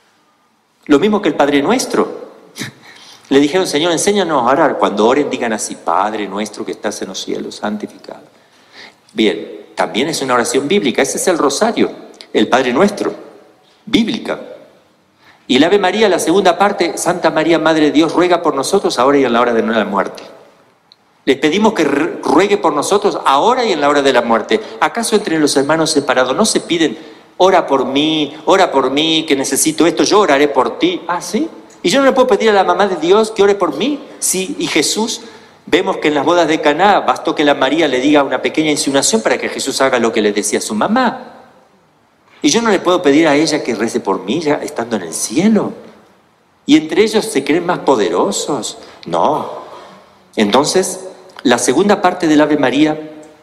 Lo mismo que el Padre Nuestro. Le dijeron, Señor, enséñanos a orar. Cuando oren, digan así, Padre nuestro que estás en los cielos, santificado. Bien, también es una oración bíblica. Ese es el rosario, el Padre Nuestro, bíblica. Y el Ave María, la segunda parte, Santa María, Madre de Dios, ruega por nosotros ahora y en la hora de nuestra muerte. Les pedimos que ruegue por nosotros ahora y en la hora de la muerte. ¿Acaso entre los hermanos separados no se piden, ora por mí, que necesito esto, yo oraré por ti? ¿Ah, sí? ¿Y yo no le puedo pedir a la mamá de Dios que ore por mí? Sí, y Jesús, vemos que en las bodas de Caná bastó que la María le diga una pequeña insinuación para que Jesús haga lo que le decía a su mamá. ¿Y yo no le puedo pedir a ella que rece por mí ya estando en el cielo? ¿Y entre ellos se creen más poderosos? No. Entonces, la segunda parte del Ave María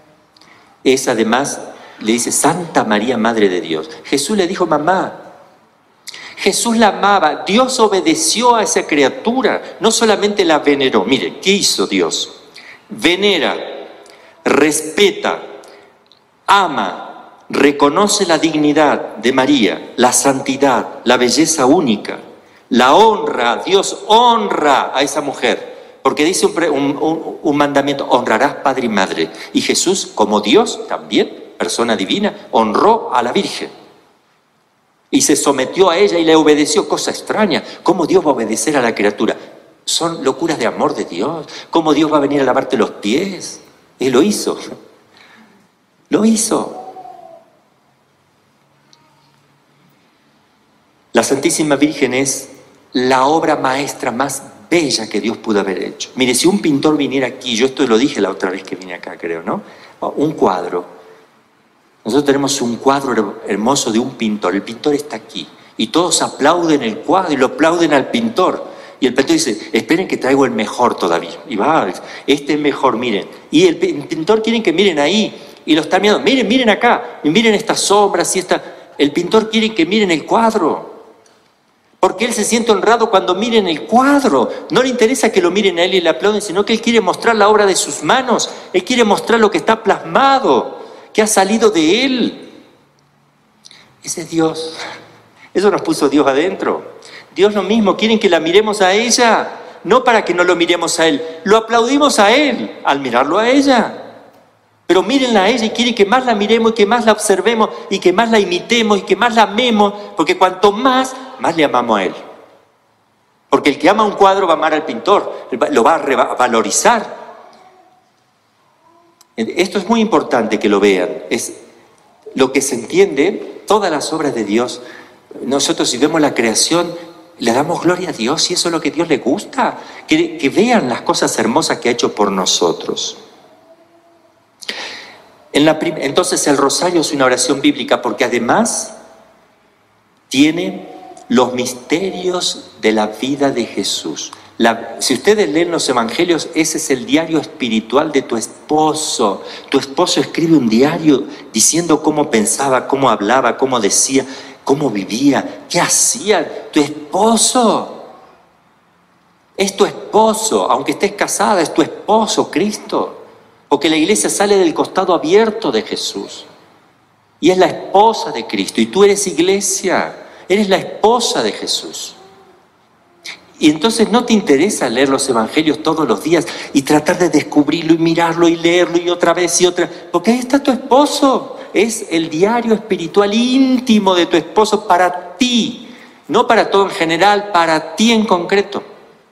es además, le dice Santa María, Madre de Dios. Jesús le dijo, mamá. Jesús la amaba, Dios obedeció a esa criatura, no solamente la veneró. Mire, ¿qué hizo Dios? Venera, respeta, ama, reconoce la dignidad de María, la santidad, la belleza única, la honra, Dios honra a esa mujer, porque dice un mandamiento, honrarás padre y madre. Y Jesús, como Dios también, persona divina, honró a la Virgen. Y se sometió a ella y le obedeció, cosa extraña. ¿Cómo Dios va a obedecer a la criatura? Son locuras de amor de Dios. ¿Cómo Dios va a venir a lavarte los pies? Él lo hizo. Lo hizo. La Santísima Virgen es la obra maestra más bella que Dios pudo haber hecho. Mire, si un pintor viniera aquí, yo esto lo dije la otra vez que vine acá, creo, ¿no? Un cuadro. Nosotros tenemos un cuadro hermoso de un pintor. El pintor está aquí. Y todos aplauden el cuadro y lo aplauden al pintor. Y el pintor dice, esperen que traigo el mejor todavía. Y va, este es mejor, miren. Y el pintor quiere que miren ahí. Y lo están mirando, miren acá. Y miren estas sombras y esta... El pintor quiere que miren el cuadro. Porque él se siente honrado cuando miren el cuadro. No le interesa que lo miren a él y le aplauden, sino que él quiere mostrar la obra de sus manos. Él quiere mostrar lo que está plasmado, que ha salido de él. Ese es Dios. Eso nos puso Dios adentro. Dios lo mismo, quieren que la miremos a ella, no para que no lo miremos a él. Lo aplaudimos a él al mirarlo a ella. Pero mírenla a ella y quiere que más la miremos y que más la observemos y que más la imitemos y que más la amemos, porque cuanto más le amamos a él. Porque el que ama un cuadro va a amar al pintor, lo va a valorizar. Esto es muy importante que lo vean. Es lo que se entiende, todas las obras de Dios. Nosotros si vemos la creación, le damos gloria a Dios y eso es lo que a Dios le gusta. Que vean las cosas hermosas que ha hecho por nosotros. Entonces el rosario es una oración bíblica porque además tiene los misterios de la vida de Jesús. Si ustedes leen los evangelios, ese es el diario espiritual de tu esposo. Tu esposo escribe un diario diciendo cómo pensaba, cómo hablaba, cómo decía, cómo vivía, qué hacía. Tu esposo es tu esposo, aunque estés casada, es tu esposo, Cristo. Porque la iglesia sale del costado abierto de Jesús. Y es la esposa de Cristo. Y tú eres iglesia. Eres la esposa de Jesús. Y entonces no te interesa leer los evangelios todos los días y tratar de descubrirlo y mirarlo y leerlo y otra vez y otra. Porque ahí está tu esposo. Es el diario espiritual íntimo de tu esposo para ti. No para todo en general, para ti en concreto.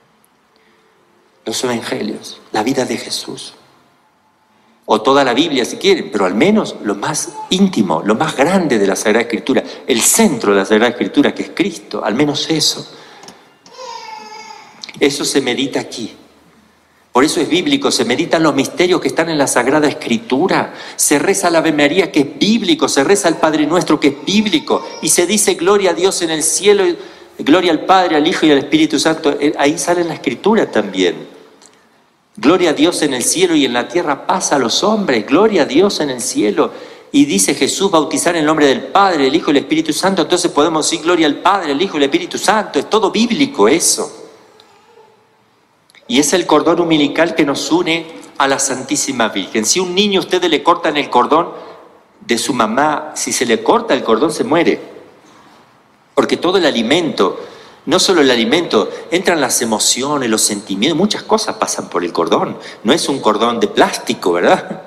Los evangelios, la vida de Jesús. O toda la Biblia si quieren, pero al menos lo más íntimo, lo más grande de la Sagrada Escritura, el centro de la Sagrada Escritura que es Cristo, al menos eso. Eso se medita aquí. Por eso es bíblico, se meditan los misterios que están en la Sagrada Escritura. Se reza la Ave María que es bíblico, se reza el Padre Nuestro que es bíblico y se dice gloria a Dios en el cielo, gloria al Padre, al Hijo y al Espíritu Santo. Ahí sale en la Escritura también. Gloria a Dios en el cielo y en la tierra paz a los hombres. Gloria a Dios en el cielo. Y dice Jesús bautizar en el nombre del Padre, del Hijo y del Espíritu Santo. Entonces podemos decir gloria al Padre, al Hijo y al Espíritu Santo. Es todo bíblico eso. Y es el cordón umbilical que nos une a la Santísima Virgen. Si a un niño ustedes le cortan el cordón de su mamá, si se le corta el cordón se muere. Porque todo el alimento... No solo el alimento, entran las emociones, los sentimientos, muchas cosas pasan por el cordón. No es un cordón de plástico, ¿verdad?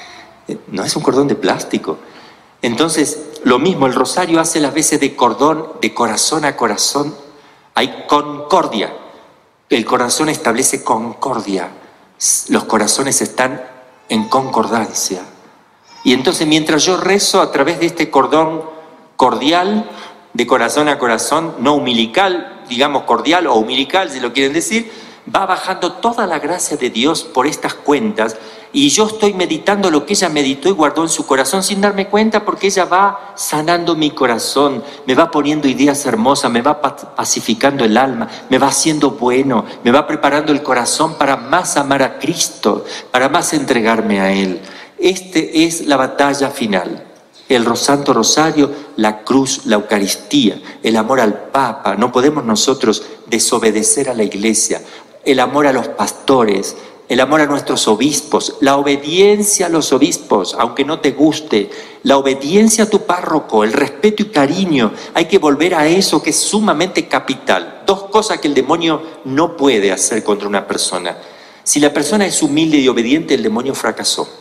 No es un cordón de plástico. Entonces, lo mismo, el rosario hace las veces de cordón, de corazón a corazón. Hay concordia. El corazón establece concordia. Los corazones están en concordancia. Y entonces, mientras yo rezo a través de este cordón cordial, de corazón a corazón, no umbilical, digamos cordial o umbilical, si lo quieren decir, va bajando toda la gracia de Dios por estas cuentas y yo estoy meditando lo que ella meditó y guardó en su corazón sin darme cuenta porque ella va sanando mi corazón, me va poniendo ideas hermosas, me va pacificando el alma, me va haciendo bueno, me va preparando el corazón para más amar a Cristo, para más entregarme a Él. Este es la batalla final. El Santo Rosario, la cruz, la Eucaristía, el amor al Papa. No podemos nosotros desobedecer a la Iglesia. El amor a los pastores, el amor a nuestros obispos, la obediencia a los obispos, aunque no te guste, la obediencia a tu párroco, el respeto y cariño. Hay que volver a eso que es sumamente capital. Dos cosas que el demonio no puede hacer contra una persona. Si la persona es humilde y obediente, el demonio fracasó.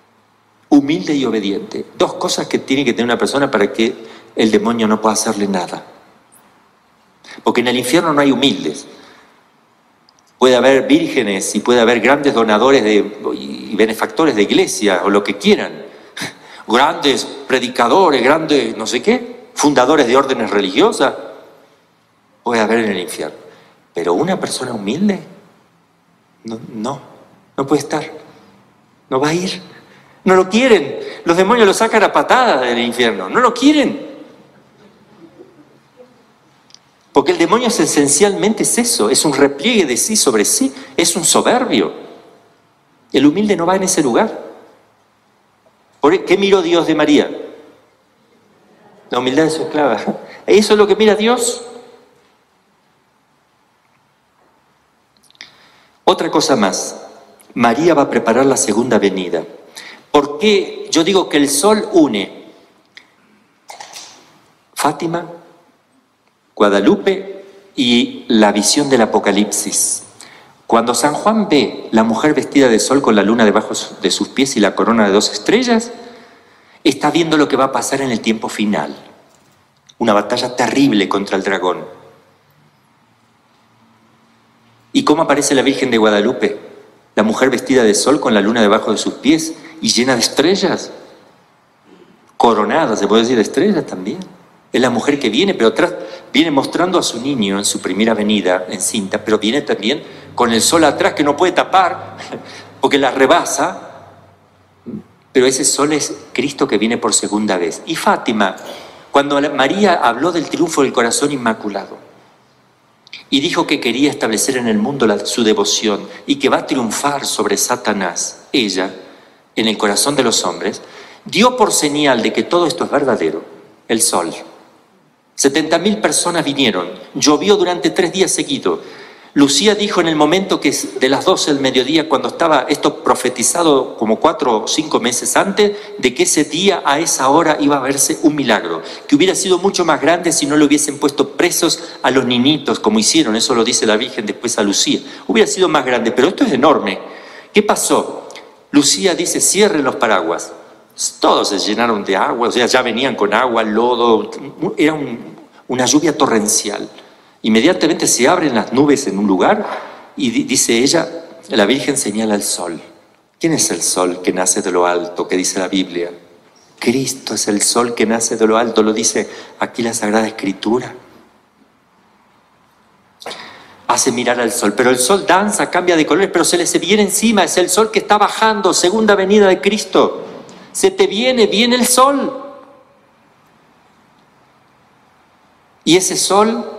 Humilde y obediente. Dos cosas que tiene que tener una persona para que el demonio no pueda hacerle nada. Porque en el infierno no hay humildes. Puede haber vírgenes y puede haber grandes donadores y benefactores de iglesia o lo que quieran. Grandes predicadores, grandes no sé qué, fundadores de órdenes religiosas. Puede haber en el infierno. Pero una persona humilde, no puede estar. No va a ir. No lo quieren. Los demonios lo sacan a patadas del infierno. No lo quieren. Porque el demonio esencialmente es eso, es un repliegue de sí sobre sí, es un soberbio. El humilde no va en ese lugar. ¿Qué miró Dios de María? La humildad de su esclava. ¿Eso es lo que mira Dios? Otra cosa más. María va a preparar la segunda venida. ¿Por qué yo digo que el sol une Fátima, Guadalupe y la visión del Apocalipsis? Cuando San Juan ve la mujer vestida de sol con la luna debajo de sus pies y la corona de 2 estrellas, está viendo lo que va a pasar en el tiempo final. Una batalla terrible contra el dragón. ¿Y cómo aparece la Virgen de Guadalupe? La mujer vestida de sol con la luna debajo de sus pies y llena de estrellas. Coronada, se puede decir, de estrellas también. Es la mujer que viene, pero atrás viene mostrando a su niño en su primera venida encinta, pero viene también con el sol atrás que no puede tapar porque la rebasa. Pero ese sol es Cristo que viene por segunda vez. Y Fátima, cuando María habló del triunfo del corazón inmaculado y dijo que quería establecer en el mundo su devoción y que va a triunfar sobre Satanás, ella, en el corazón de los hombres, dio por señal de que todo esto es verdadero, el sol. 70.000 personas vinieron, llovió durante 3 días seguidos. Lucía dijo en el momento que de las 12 del mediodía, cuando estaba esto profetizado como 4 o 5 meses antes, de que ese día, a esa hora, iba a verse un milagro, que hubiera sido mucho más grande si no le hubiesen puesto presos a los niñitos, como hicieron, eso lo dice la Virgen después a Lucía. Hubiera sido más grande, pero esto es enorme. ¿Qué pasó? Lucía dice, cierren los paraguas. Todos se llenaron de agua, o sea, ya venían con agua, lodo, era una lluvia torrencial. Inmediatamente se abren las nubes en un lugar y dice ella, la Virgen señala al sol. ¿Quién es el sol que nace de lo alto, que dice la Biblia? Cristo es el sol que nace de lo alto, lo dice aquí la Sagrada Escritura. Hace mirar al sol, pero el sol danza, cambia de colores, pero se le viene encima, es el sol que está bajando, segunda venida de Cristo. Se te viene el sol. Y ese sol,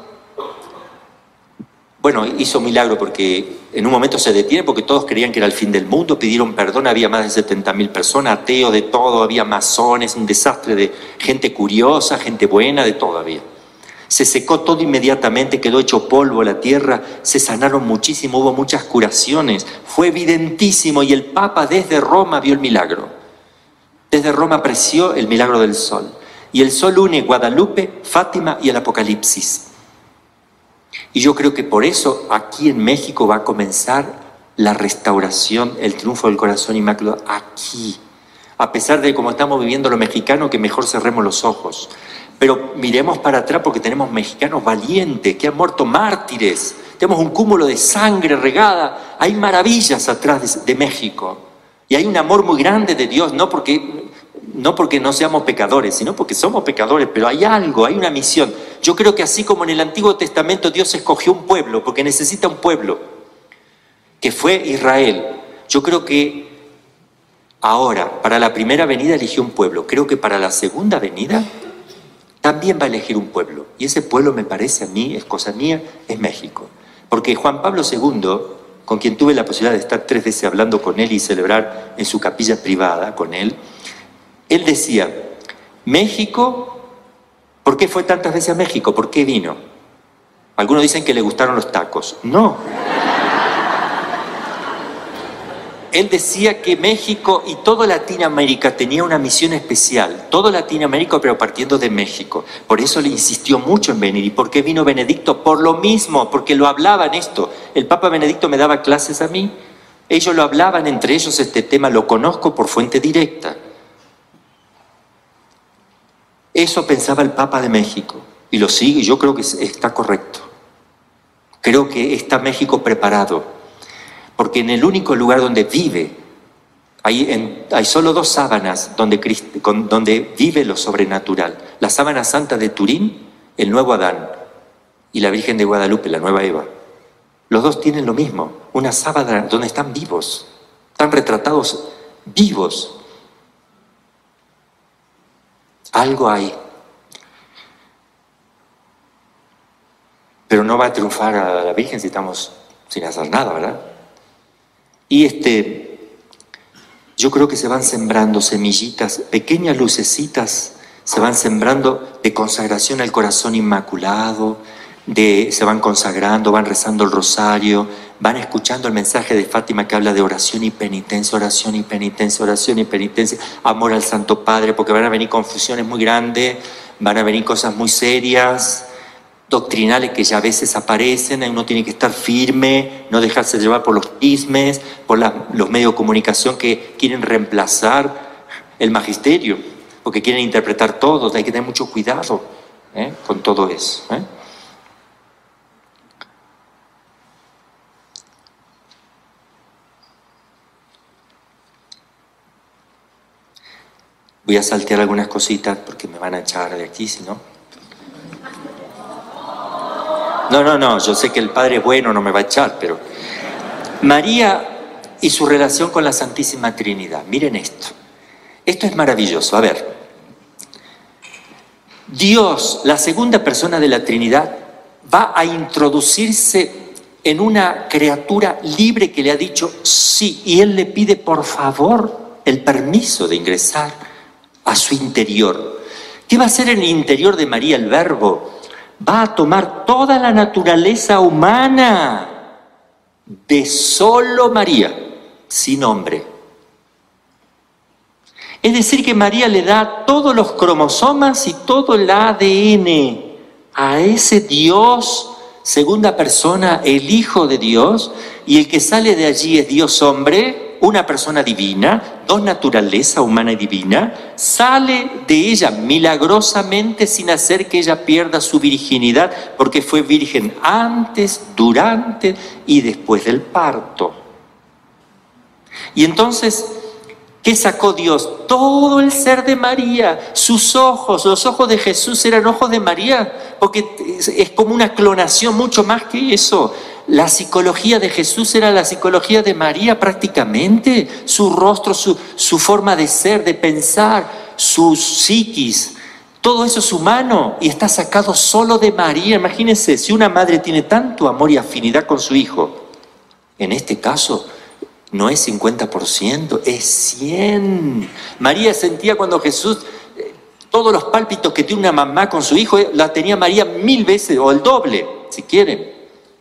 bueno, hizo un milagro porque en un momento se detiene porque todos creían que era el fin del mundo, pidieron perdón, había más de 70.000 personas, ateos de todo, había masones, un desastre de gente curiosa, gente buena, de todo había. Se secó todo inmediatamente, quedó hecho polvo la tierra, se sanaron muchísimo, hubo muchas curaciones, fue evidentísimo y el Papa desde Roma vio el milagro. Desde Roma apreció el milagro del sol. Y el sol une Guadalupe, Fátima y el Apocalipsis. Y yo creo que por eso aquí en México va a comenzar la restauración, el triunfo del corazón inmaculado, aquí. A pesar de cómo estamos viviendo los mexicanos, que mejor cerremos los ojos. Pero miremos para atrás porque tenemos mexicanos valientes, que han muerto mártires. Tenemos un cúmulo de sangre regada. Hay maravillas atrás de México. Y hay un amor muy grande de Dios, no porque no seamos pecadores, sino porque somos pecadores, pero hay algo, hay una misión. Yo creo que así como en el Antiguo Testamento Dios escogió un pueblo, porque necesita un pueblo, que fue Israel. Yo creo que ahora, para la primera venida eligió un pueblo. Creo que para la segunda venida también va a elegir un pueblo. Y ese pueblo, me parece a mí, es cosa mía, es México. Porque Juan Pablo II, con quien tuve la posibilidad de estar 3 veces hablando con él y celebrar en su capilla privada con él, él decía, México, ¿por qué fue tantas veces a México? ¿Por qué vino? Algunos dicen que le gustaron los tacos. No. Él decía que México y toda Latinoamérica tenía una misión especial. Todo Latinoamérica, pero partiendo de México. Por eso le insistió mucho en venir. ¿Y por qué vino Benedicto? Por lo mismo, porque lo hablaban esto. El Papa Benedicto me daba clases a mí. Ellos lo hablaban entre ellos este tema, lo conozco por fuente directa. Eso pensaba el Papa de México y lo sigue, y yo creo que está correcto. Creo que está México preparado, porque en el único lugar donde vive, hay solo 2 sábanas donde vive lo sobrenatural. La sábana santa de Turín, el nuevo Adán, y la Virgen de Guadalupe, la nueva Eva. Los 2 tienen lo mismo, una sábana donde están vivos, están retratados vivos. Algo hay. Pero no va a triunfar a la Virgen si estamos sin hacer nada, ¿verdad? Y yo creo que se van sembrando semillitas, pequeñas lucecitas, se van sembrando de consagración al corazón inmaculado, se van consagrando, van rezando el rosario, van escuchando el mensaje de Fátima que habla de oración y penitencia, oración y penitencia, oración y penitencia, amor al Santo Padre, porque van a venir confusiones muy grandes, van a venir cosas muy serias, doctrinales que ya a veces aparecen, uno tiene que estar firme, no dejarse llevar por los chismes, por los medios de comunicación que quieren reemplazar el magisterio, porque quieren interpretar todo, hay que tener mucho cuidado con todo eso. Voy a saltear algunas cositas porque me van a echar de aquí, si no. No, yo sé que el Padre es bueno, no me va a echar, pero... María y su relación con la Santísima Trinidad. Miren esto. Esto es maravilloso. A ver. Dios, la segunda persona de la Trinidad, va a introducirse en una criatura libre que le ha dicho sí, y Él le pide por favor el permiso de ingresar a su interior. ¿Qué va a hacer en el interior de María el Verbo? Va a tomar toda la naturaleza humana de solo María, sin hombre. Es decir, que María le da todos los cromosomas y todo el ADN a ese Dios, segunda persona, el Hijo de Dios, y el que sale de allí es Dios hombre, una persona divina, dos naturalezas, humana y divina, sale de ella milagrosamente sin hacer que ella pierda su virginidad, porque fue virgen antes, durante y después del parto. Y entonces, ¿qué sacó Dios? Todo el ser de María, sus ojos, los ojos de Jesús eran ojos de María, porque es como una clonación, mucho más que eso. La psicología de Jesús era la psicología de María prácticamente, su rostro, su forma de ser, de pensar, su psiquis, todo eso es humano y está sacado solo de María. Imagínense, si una madre tiene tanto amor y afinidad con su hijo, en este caso no es 50%, es 100%. María sentía cuando Jesús, todos los pálpitos que tiene una mamá con su hijo, la tenía María 1000 veces o el doble, si quieren.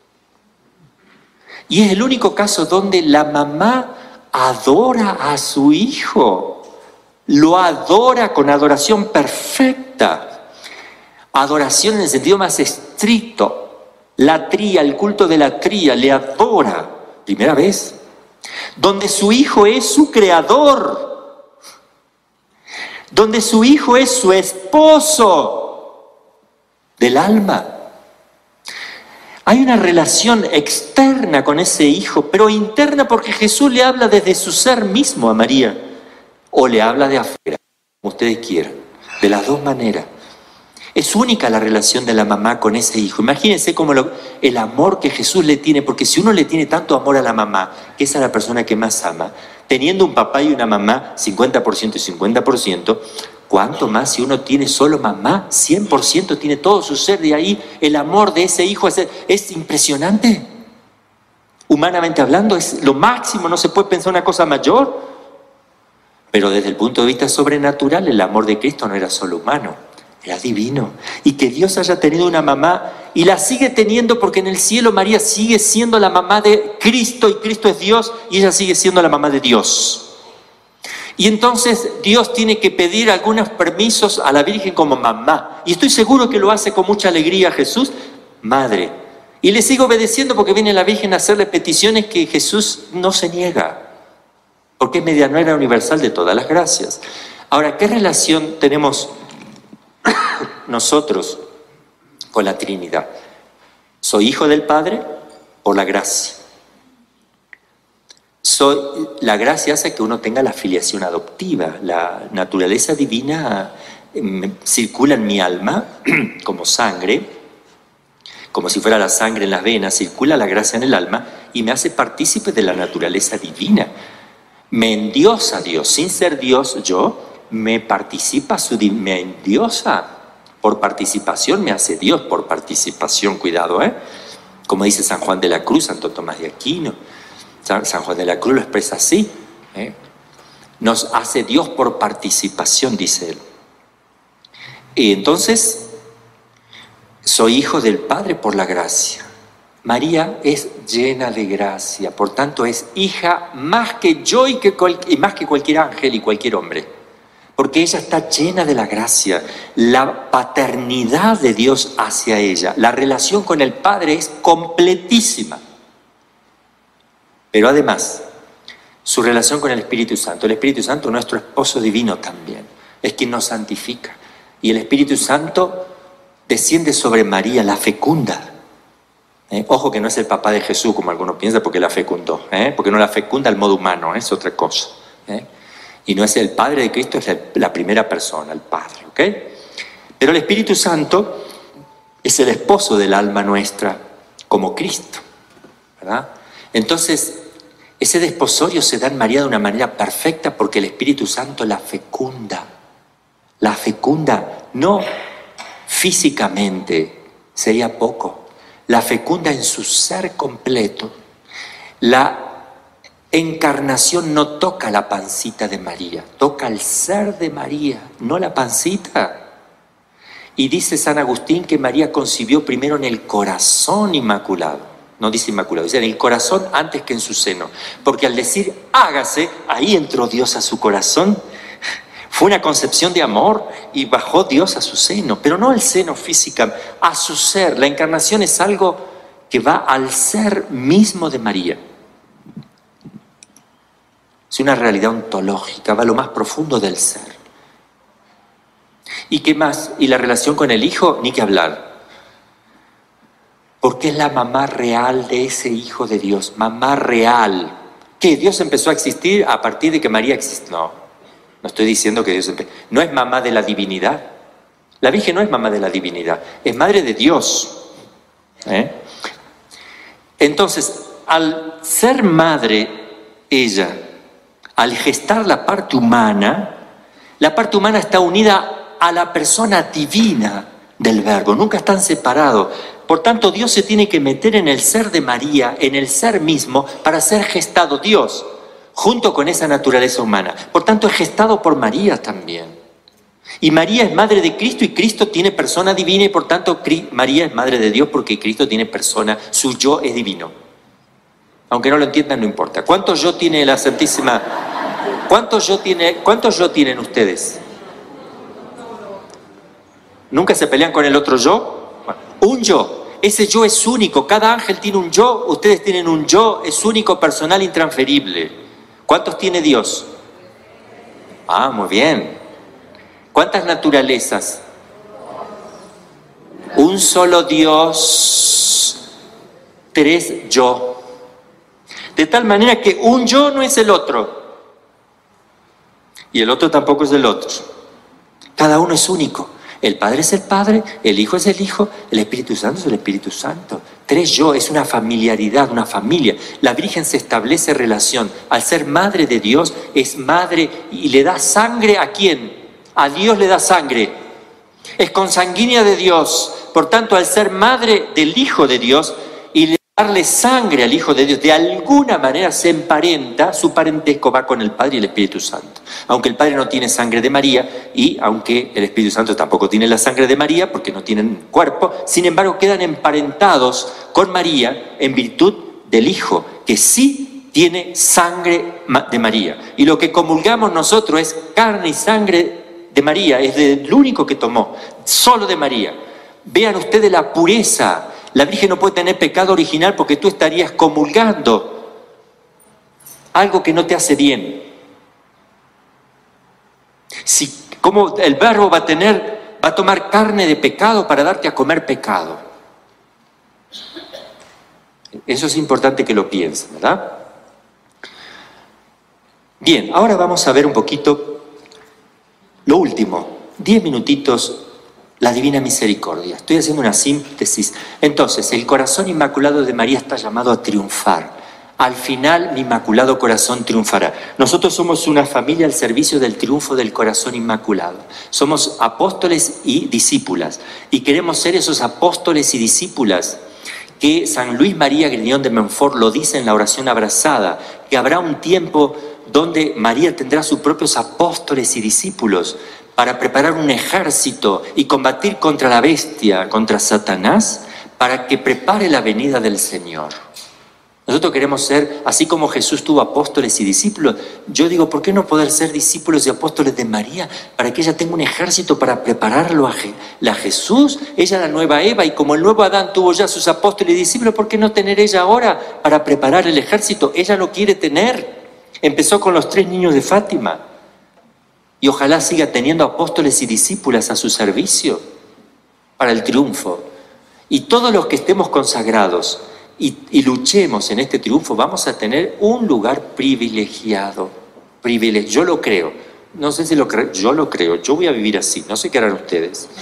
Y es el único caso donde la mamá adora a su hijo, lo adora con adoración perfecta, adoración en el sentido más estricto, la tría, el culto de la tría, le adora, primera vez, donde su hijo es su creador, donde su hijo es su esposo del alma. Hay una relación externa con ese hijo, pero interna porque Jesús le habla desde su ser mismo a María, o le habla de afuera, como ustedes quieran, de las dos maneras. Es única la relación de la mamá con ese hijo. Imagínense como el amor que Jesús le tiene, porque si uno le tiene tanto amor a la mamá, que esa es la persona que más ama, teniendo un papá y una mamá 50% y 50%, ¿cuánto más si uno tiene solo mamá? 100% tiene todo su ser, de ahí el amor de ese hijo es impresionante. Humanamente hablando es lo máximo, no se puede pensar una cosa mayor. Pero desde el punto de vista sobrenatural, el amor de Cristo no era solo humano, era divino. Y que Dios haya tenido una mamá y la sigue teniendo porque en el cielo María sigue siendo la mamá de Cristo y Cristo es Dios y ella sigue siendo la mamá de Dios. Y entonces Dios tiene que pedir algunos permisos a la Virgen como mamá. Y estoy seguro que lo hace con mucha alegría a Jesús, madre. Y le sigue obedeciendo porque viene la Virgen a hacerle peticiones que Jesús no se niega. Porque es medianera universal de todas las gracias. Ahora, ¿qué relación tenemos nosotros con la Trinidad? ¿Soy hijo del Padre por la gracia? La gracia hace que uno tenga la filiación adoptiva. La naturaleza divina circula en mi alma como sangre, como si fuera la sangre en las venas, circula la gracia en el alma y me hace partícipe de la naturaleza divina. Me endiosa Dios, sin ser Dios yo, me participa me endiosa. Por participación me hace Dios, por participación, cuidado, como dice San Juan de la Cruz, Santo Tomás de Aquino. San Juan de la Cruz lo expresa así, nos hace Dios por participación, dice él. Y entonces, soy hijo del Padre por la gracia. María es llena de gracia, por tanto es hija más que yo y más que cualquier ángel y cualquier hombre, porque ella está llena de la gracia, la paternidad de Dios hacia ella, la relación con el Padre es completísima. Pero además, su relación con el Espíritu Santo nuestro esposo divino también, es quien nos santifica. Y el Espíritu Santo desciende sobre María, la fecunda. Ojo que no es el papá de Jesús, como algunos piensan, porque la fecundó, porque no la fecunda al modo humano, es otra cosa. Y no es el Padre de Cristo, es la primera persona, el Padre. ¿Okay? Pero el Espíritu Santo es el esposo del alma nuestra, como Cristo, ¿verdad? Entonces, ese desposorio se da en María de una manera perfecta porque el Espíritu Santo la fecunda. La fecunda no físicamente, sería poco. La fecunda en su ser completo. La encarnación no toca la pancita de María, toca el ser de María, no la pancita. Y dice San Agustín que María concibió primero en el corazón inmaculado. No dice inmaculado, dice en el corazón antes que en su seno. Porque al decir hágase, ahí entró Dios a su corazón. Fue una concepción de amor y bajó Dios a su seno, pero no al seno física, a su ser. La encarnación es algo que va al ser mismo de María. Es una realidad ontológica, va a lo más profundo del ser. ¿Y qué más? ¿Y la relación con el Hijo? Ni que hablar. Porque es la mamá real de ese Hijo de Dios, mamá real. ¿Qué? ¿Dios empezó a existir a partir de que María existió? No estoy diciendo que Dios empezó. No es mamá de la divinidad. La Virgen no es mamá de la divinidad, es madre de Dios. Entonces, al ser madre ella, al gestar la parte humana está unida a la persona divina del Verbo, nunca están separados. Por tanto, Dios se tiene que meter en el ser de María, en el ser mismo, para ser gestado Dios, junto con esa naturaleza humana. Por tanto, es gestado por María también. Y María es madre de Cristo y Cristo tiene persona divina y por tanto María es madre de Dios porque Cristo tiene persona, su yo es divino. Aunque no lo entiendan, no importa. ¿Cuántos yo tiene la Santísima? ¿Cuántos yo tienen ustedes? ¿Nunca se pelean con el otro yo? Bueno, un yo. Ese yo es único. Cada ángel tiene un yo. Ustedes tienen un yo. Es único, personal, intransferible. ¿Cuántos tiene Dios? Ah, muy bien. ¿Cuántas naturalezas? Un solo Dios. 3 yo. De tal manera que un yo no es el otro. Y el otro tampoco es el otro. Cada uno es único. El Padre es el Padre, el Hijo es el Hijo, el Espíritu Santo es el Espíritu Santo. 3 yo, es una familiaridad, una familia. La Virgen se establece relación. Al ser madre de Dios, es madre y le da sangre ¿a quién? A Dios le da sangre. Es consanguínea de Dios. Por tanto, al ser madre del Hijo de Dios y le darle sangre al Hijo de Dios, de alguna manera se emparenta, su parentesco va con el Padre y el Espíritu Santo. Aunque el Padre no tiene sangre de María y aunque el Espíritu Santo tampoco tiene la sangre de María porque no tienen cuerpo, sin embargo quedan emparentados con María en virtud del Hijo, que sí tiene sangre de María. Y lo que comulgamos nosotros es carne y sangre de María, es del único que tomó, solo de María. Vean ustedes la pureza. La Virgen no puede tener pecado original porque tú estarías comulgando algo que no te hace bien. ¿Cómo el Verbo va a tomar carne de pecado para darte a comer pecado? Eso es importante que lo piensen, ¿verdad? Bien, ahora vamos a ver un poquito lo último, 10 minutitos. La Divina Misericordia. Estoy haciendo una síntesis. Entonces, el corazón inmaculado de María está llamado a triunfar, Al final, mi inmaculado corazón triunfará. Nosotros somos una familia al servicio del triunfo del corazón inmaculado. Somos apóstoles y discípulas. Y queremos ser esos apóstoles y discípulas que San Luis María Grignion de Montfort lo dice en la oración abrazada, que habrá un tiempo donde María tendrá sus propios apóstoles y discípulos para preparar un ejército y combatir contra la bestia, contra Satanás, para que prepare la venida del Señor. Nosotros queremos ser, así como Jesús tuvo apóstoles y discípulos, yo digo, ¿por qué no poder ser discípulos y apóstoles de María? Para que ella tenga un ejército para prepararlo a Jesús. Ella es la nueva Eva, y como el nuevo Adán tuvo ya sus apóstoles y discípulos, ¿por qué no tener ella ahora para preparar el ejército? Ella lo quiere tener. Empezó con los 3 niños de Fátima. Y ojalá siga teniendo apóstoles y discípulas a su servicio para el triunfo. Y todos los que estemos consagrados y luchemos en este triunfo, vamos a tener un lugar privilegiado. Yo lo creo. No sé si lo creo. Yo lo creo. Yo voy a vivir así. No sé qué harán ustedes.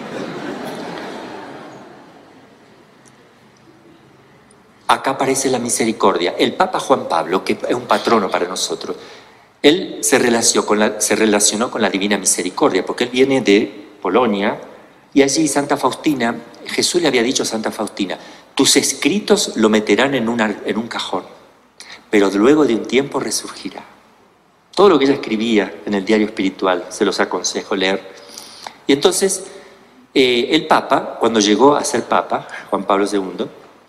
Acá aparece la misericordia. El Papa Juan Pablo, que es un patrono para nosotros, él se relacionó con la Divina Misericordia, porque él viene de Polonia, y allí Santa Faustina, Jesús le había dicho a Santa Faustina, tus escritos lo meterán en un cajón, pero luego de un tiempo resurgirá. Todo lo que ella escribía en el diario espiritual, se los aconsejo leer. Y entonces, el Papa, cuando llegó a ser Papa, Juan Pablo II,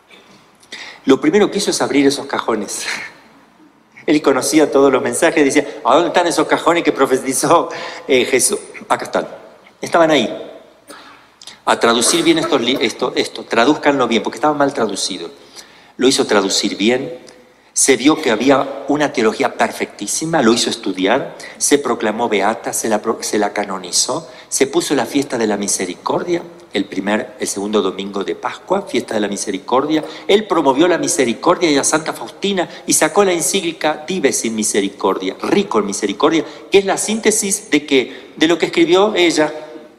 lo primero que hizo es abrir esos cajones. Él conocía todos los mensajes, decía, ¿a dónde están esos cajones que profetizó Jesús? Acá están. Estaban ahí. A traducir bien esto, tradúzcanlo bien, porque estaba mal traducido. Lo hizo traducir bien, se vio que había una teología perfectísima, lo hizo estudiar, se proclamó beata, se la canonizó, se puso la fiesta de la misericordia, el segundo domingo de Pascua, fiesta de la misericordia. Él promovió la misericordia y a Santa Faustina y sacó la encíclica Dives in Misericordia, rico en misericordia, que es la síntesis de lo que escribió ella,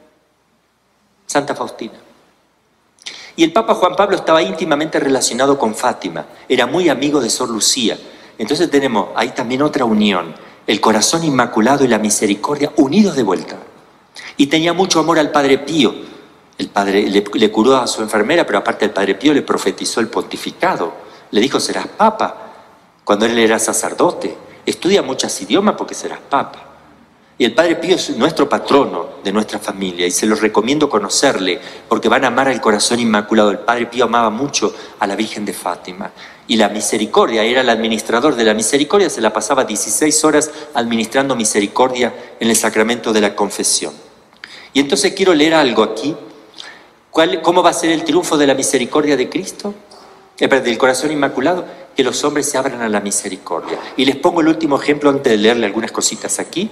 Santa Faustina. Y el Papa Juan Pablo estaba íntimamente relacionado con Fátima, era muy amigo de Sor Lucía. Entonces tenemos ahí también otra unión, el corazón inmaculado y la misericordia unidos de vuelta. Y tenía mucho amor al Padre Pío. El padre le curó a su enfermera, pero aparte el Padre Pío le profetizó el pontificado. Le dijo, serás papa, cuando él era sacerdote. Estudia muchos idiomas porque serás papa. Y el Padre Pío es nuestro patrono de nuestra familia y se los recomiendo conocerle porque van a amar al corazón inmaculado. El Padre Pío amaba mucho a la Virgen de Fátima. Y la misericordia, era el administrador de la misericordia, se la pasaba 16 horas administrando misericordia en el sacramento de la confesión. Y entonces quiero leer algo aquí. ¿Cómo va a ser el triunfo de la misericordia de Cristo? Del corazón inmaculado, que los hombres se abran a la misericordia. Y les pongo el último ejemplo antes de leerle algunas cositas aquí.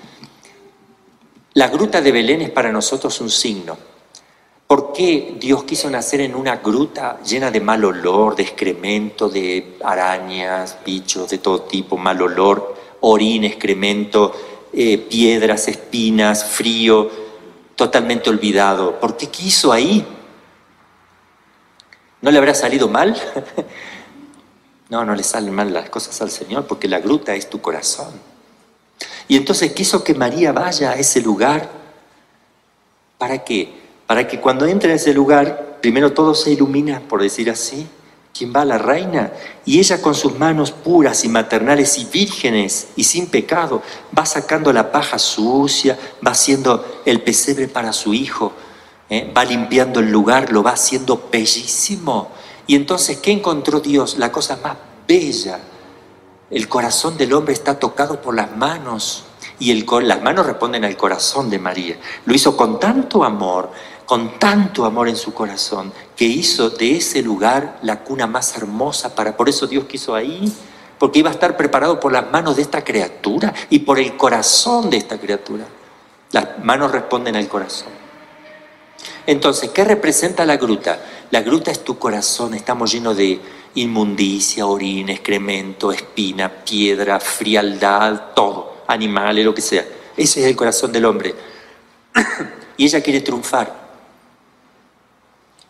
La gruta de Belén es para nosotros un signo. ¿Por qué Dios quiso nacer en una gruta llena de mal olor, de excremento, de arañas, bichos de todo tipo, mal olor, orín, excremento, piedras, espinas, frío, totalmente olvidado? ¿Por qué quiso ahí? ¿No le habrá salido mal? No le salen mal las cosas al Señor, porque la gruta es tu corazón. Y entonces quiso que María vaya a ese lugar. ¿Para qué? Para que cuando entre a ese lugar, primero todo se ilumina, por decir así. ¿Quién va? La reina. Y ella con sus manos puras y maternales y vírgenes y sin pecado, va sacando la paja sucia, va haciendo el pesebre para su hijo, va limpiando el lugar, lo va haciendo bellísimo. Y entonces, ¿qué encontró Dios? La cosa más bella. El corazón del hombre está tocado por las manos y las manos responden al corazón de María. Lo hizo con tanto amor en su corazón, que hizo de ese lugar la cuna más hermosa. Por eso Dios quiso ahí, porque iba a estar preparado por las manos de esta criatura y por el corazón de esta criatura. Las manos responden al corazón. Entonces, ¿qué representa la gruta? La gruta es tu corazón, estamos llenos de inmundicia, orina, excremento, espina, piedra, frialdad, todo, animales, lo que sea. Ese es el corazón del hombre. Y ella quiere triunfar.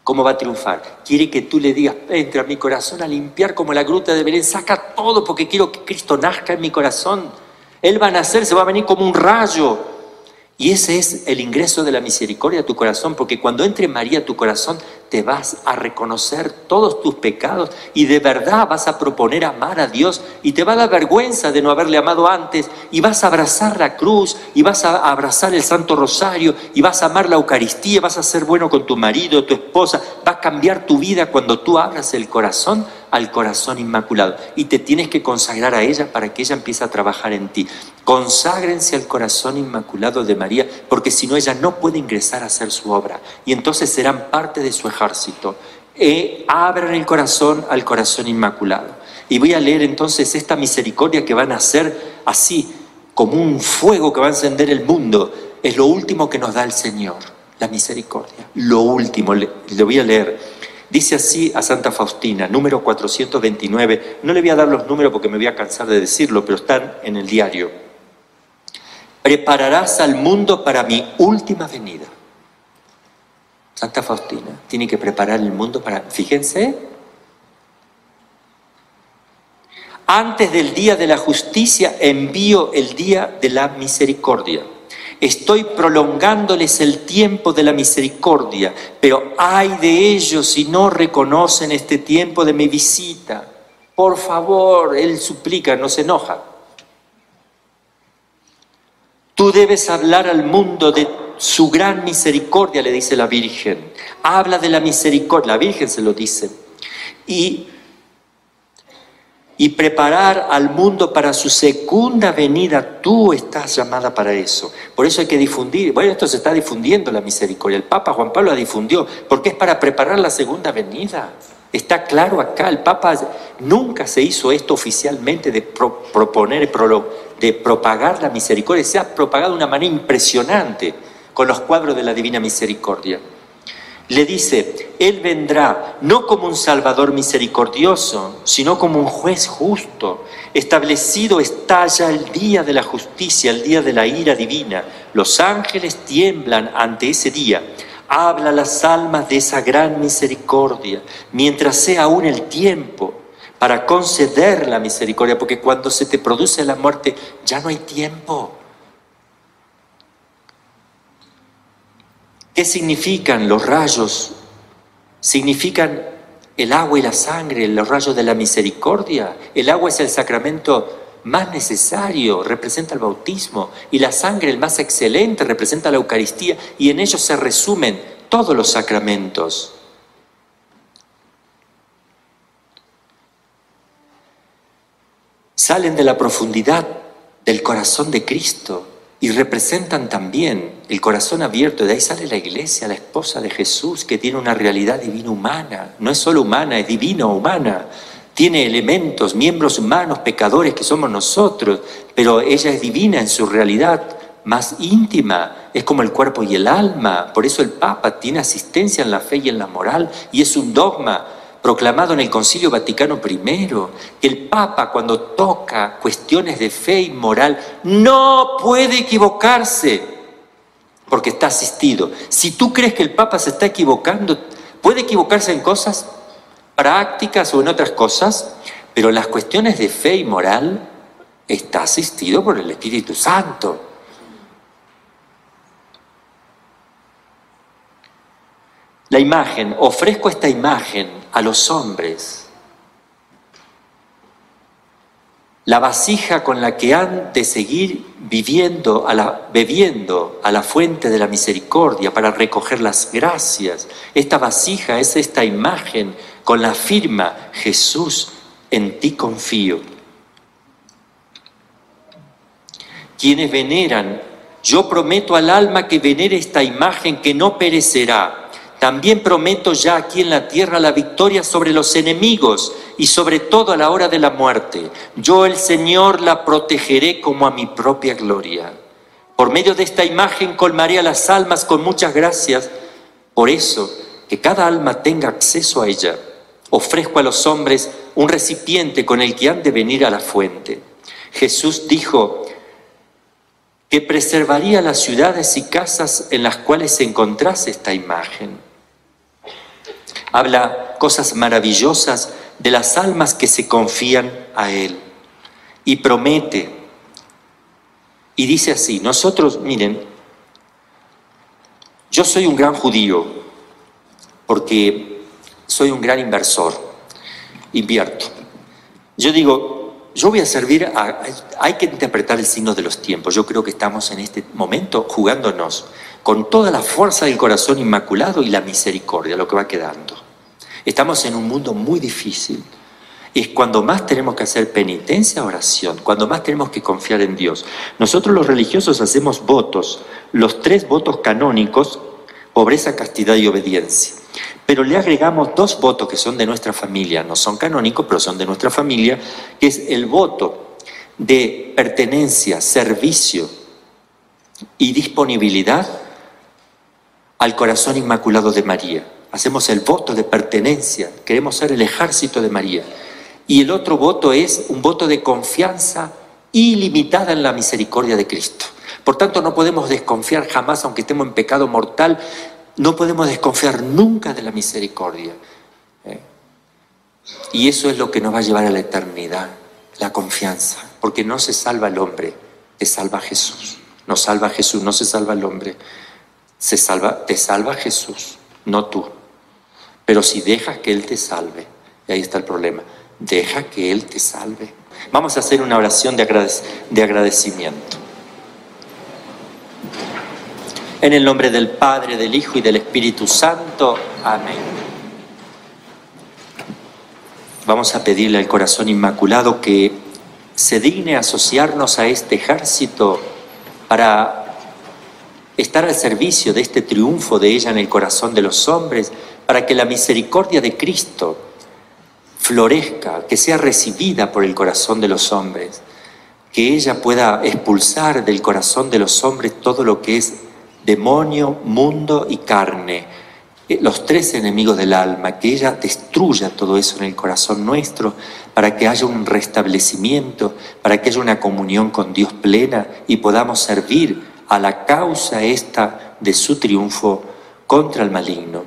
¿Cómo va a triunfar? Quiere que tú le digas, entra a mi corazón a limpiar como la gruta de Belén, saca todo porque quiero que Cristo nazca en mi corazón. Él va a nacer, se va a venir como un rayo. Y ese es el ingreso de la misericordia a tu corazón, porque cuando entre María a tu corazón te vas a reconocer todos tus pecados y de verdad vas a proponer amar a Dios y te va a dar vergüenza de no haberle amado antes y vas a abrazar la cruz y vas a abrazar el Santo Rosario y vas a amar la Eucaristía, vas a ser bueno con tu marido, tu esposa, va a cambiar tu vida cuando tú abras el corazón al corazón inmaculado y te tienes que consagrar a ella para que ella empiece a trabajar en ti. Conságrense al corazón inmaculado de María, porque si no ella no puede ingresar a hacer su obra y entonces serán parte de su ejército. Abran el corazón al corazón inmaculado. Y voy a leer entonces esta misericordia que van a hacer así, como un fuego que va a encender el mundo. Es lo último que nos da el Señor, la misericordia. Lo último, le voy a leer. Dice así a Santa Faustina, número 429. No le voy a dar los números porque me voy a cansar de decirlo, pero están en el diario. Prepararás al mundo para mi última venida. Santa Faustina tiene que preparar el mundo para... Fíjense. Antes del día de la justicia envío el día de la misericordia. Estoy prolongándoles el tiempo de la misericordia, pero ay de ellos si no reconocen este tiempo de mi visita. Por favor, él suplica, no se enoja. Tú debes hablar al mundo de su gran misericordia, le dice la Virgen. Habla de la misericordia, la Virgen se lo dice. Y preparar al mundo para su segunda venida. Tú estás llamada para eso. Por eso hay que difundir. Bueno, esto se está difundiendo, la misericordia. El Papa Juan Pablo la difundió, porque es para preparar la segunda venida. Está claro acá, el Papa nunca se hizo esto oficialmente de de propagar la misericordia. Se ha propagado de una manera impresionante con los cuadros de la Divina Misericordia. Le dice, Él vendrá no como un Salvador misericordioso, sino como un juez justo. Establecido está ya el día de la justicia, el día de la ira divina. Los ángeles tiemblan ante ese día. Habla a las almas de esa gran misericordia, mientras sea aún el tiempo para conceder la misericordia, porque cuando se te produce la muerte ya no hay tiempo. ¿Qué significan los rayos? Significan el agua y la sangre, los rayos de la misericordia. El agua es el sacramento más necesario, representa el bautismo, y la sangre, el más excelente, representa la Eucaristía, y en ellos se resumen todos los sacramentos. Salen de la profundidad del corazón de Cristo y representan también el corazón abierto. De ahí sale la Iglesia, la esposa de Jesús, que tiene una realidad divina humana. No es solo humana, es divina humana. Tiene elementos, miembros humanos, pecadores que somos nosotros, pero ella es divina en su realidad más íntima, es como el cuerpo y el alma. Por eso el Papa tiene asistencia en la fe y en la moral, y es un dogma proclamado en el Concilio Vaticano I, que el Papa, cuando toca cuestiones de fe y moral, no puede equivocarse, porque está asistido. Si tú crees que el Papa se está equivocando, puede equivocarse en cosas prácticas o en otras cosas, pero las cuestiones de fe y moral está asistido por el Espíritu Santo. La imagen, ofrezco esta imagen a los hombres. La vasija con la que han de seguir bebiendo a la fuente de la misericordia para recoger las gracias. Esta vasija es esta imagen con la firma, Jesús, en ti confío. Quienes veneran, yo prometo al alma que venere esta imagen que no perecerá. También prometo ya aquí en la tierra la victoria sobre los enemigos y sobre todo a la hora de la muerte. Yo, el Señor, la protegeré como a mi propia gloria. Por medio de esta imagen colmaré a las almas con muchas gracias. Por eso, que cada alma tenga acceso a ella. Ofrezco a los hombres un recipiente con el que han de venir a la fuente. Jesús dijo que preservaría las ciudades y casas en las cuales se encontrase esta imagen. Habla cosas maravillosas de las almas que se confían a Él. Y promete, y dice así, nosotros, miren, yo soy un gran judío, porque soy un gran inversor, invierto. Yo digo, yo voy a servir hay que interpretar el signo de los tiempos. Yo creo que estamos en este momento jugándonos con toda la fuerza del corazón inmaculado y la misericordia, lo que va quedando. Estamos en un mundo muy difícil. Es cuando más tenemos que hacer penitencia, oración, cuando más tenemos que confiar en Dios. Nosotros los religiosos hacemos votos, los 3 votos canónicos, pobreza, castidad y obediencia. Pero le agregamos 2 votos que son de nuestra familia, no son canónicos, pero son de nuestra familia, que es el voto de pertenencia, servicio y disponibilidad al corazón inmaculado de María. Hacemos el voto de pertenencia, queremos ser el ejército de María. Y el otro voto es un voto de confianza ilimitada en la misericordia de Cristo. Por tanto, no podemos desconfiar jamás, aunque estemos en pecado mortal, no podemos desconfiar nunca de la misericordia. Y eso es lo que nos va a llevar a la eternidad, la confianza. Porque no se salva el hombre, te salva Jesús. No salva Jesús, no se salva el hombre. Te salva Jesús, no tú. Pero si dejas que Él te salve, y ahí está el problema, deja que Él te salve. Vamos a hacer una oración de agradecimiento. En el nombre del Padre, del Hijo y del Espíritu Santo. Amén. Vamos a pedirle al corazón inmaculado que se digne asociarnos a este ejército para estar al servicio de este triunfo de ella en el corazón de los hombres, para que la misericordia de Cristo florezca, que sea recibida por el corazón de los hombres, que ella pueda expulsar del corazón de los hombres todo lo que es demonio, mundo y carne, los 3 enemigos del alma, que ella destruya todo eso en el corazón nuestro, para que haya un restablecimiento, para que haya una comunión con Dios plena y podamos servir a la causa esta de su triunfo contra el maligno.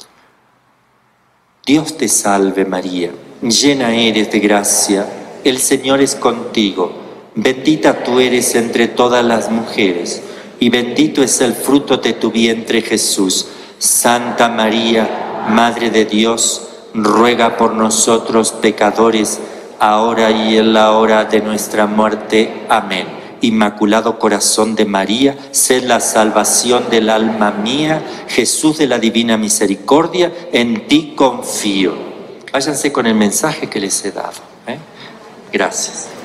Dios te salve María, llena eres de gracia, el Señor es contigo, bendita tú eres entre todas las mujeres, y bendito es el fruto de tu vientre Jesús. Santa María, Madre de Dios, ruega por nosotros pecadores, ahora y en la hora de nuestra muerte. Amén. Inmaculado corazón de María, sé la salvación del alma mía. Jesús de la divina misericordia, en ti confío. Váyanse con el mensaje que les he dado. Gracias.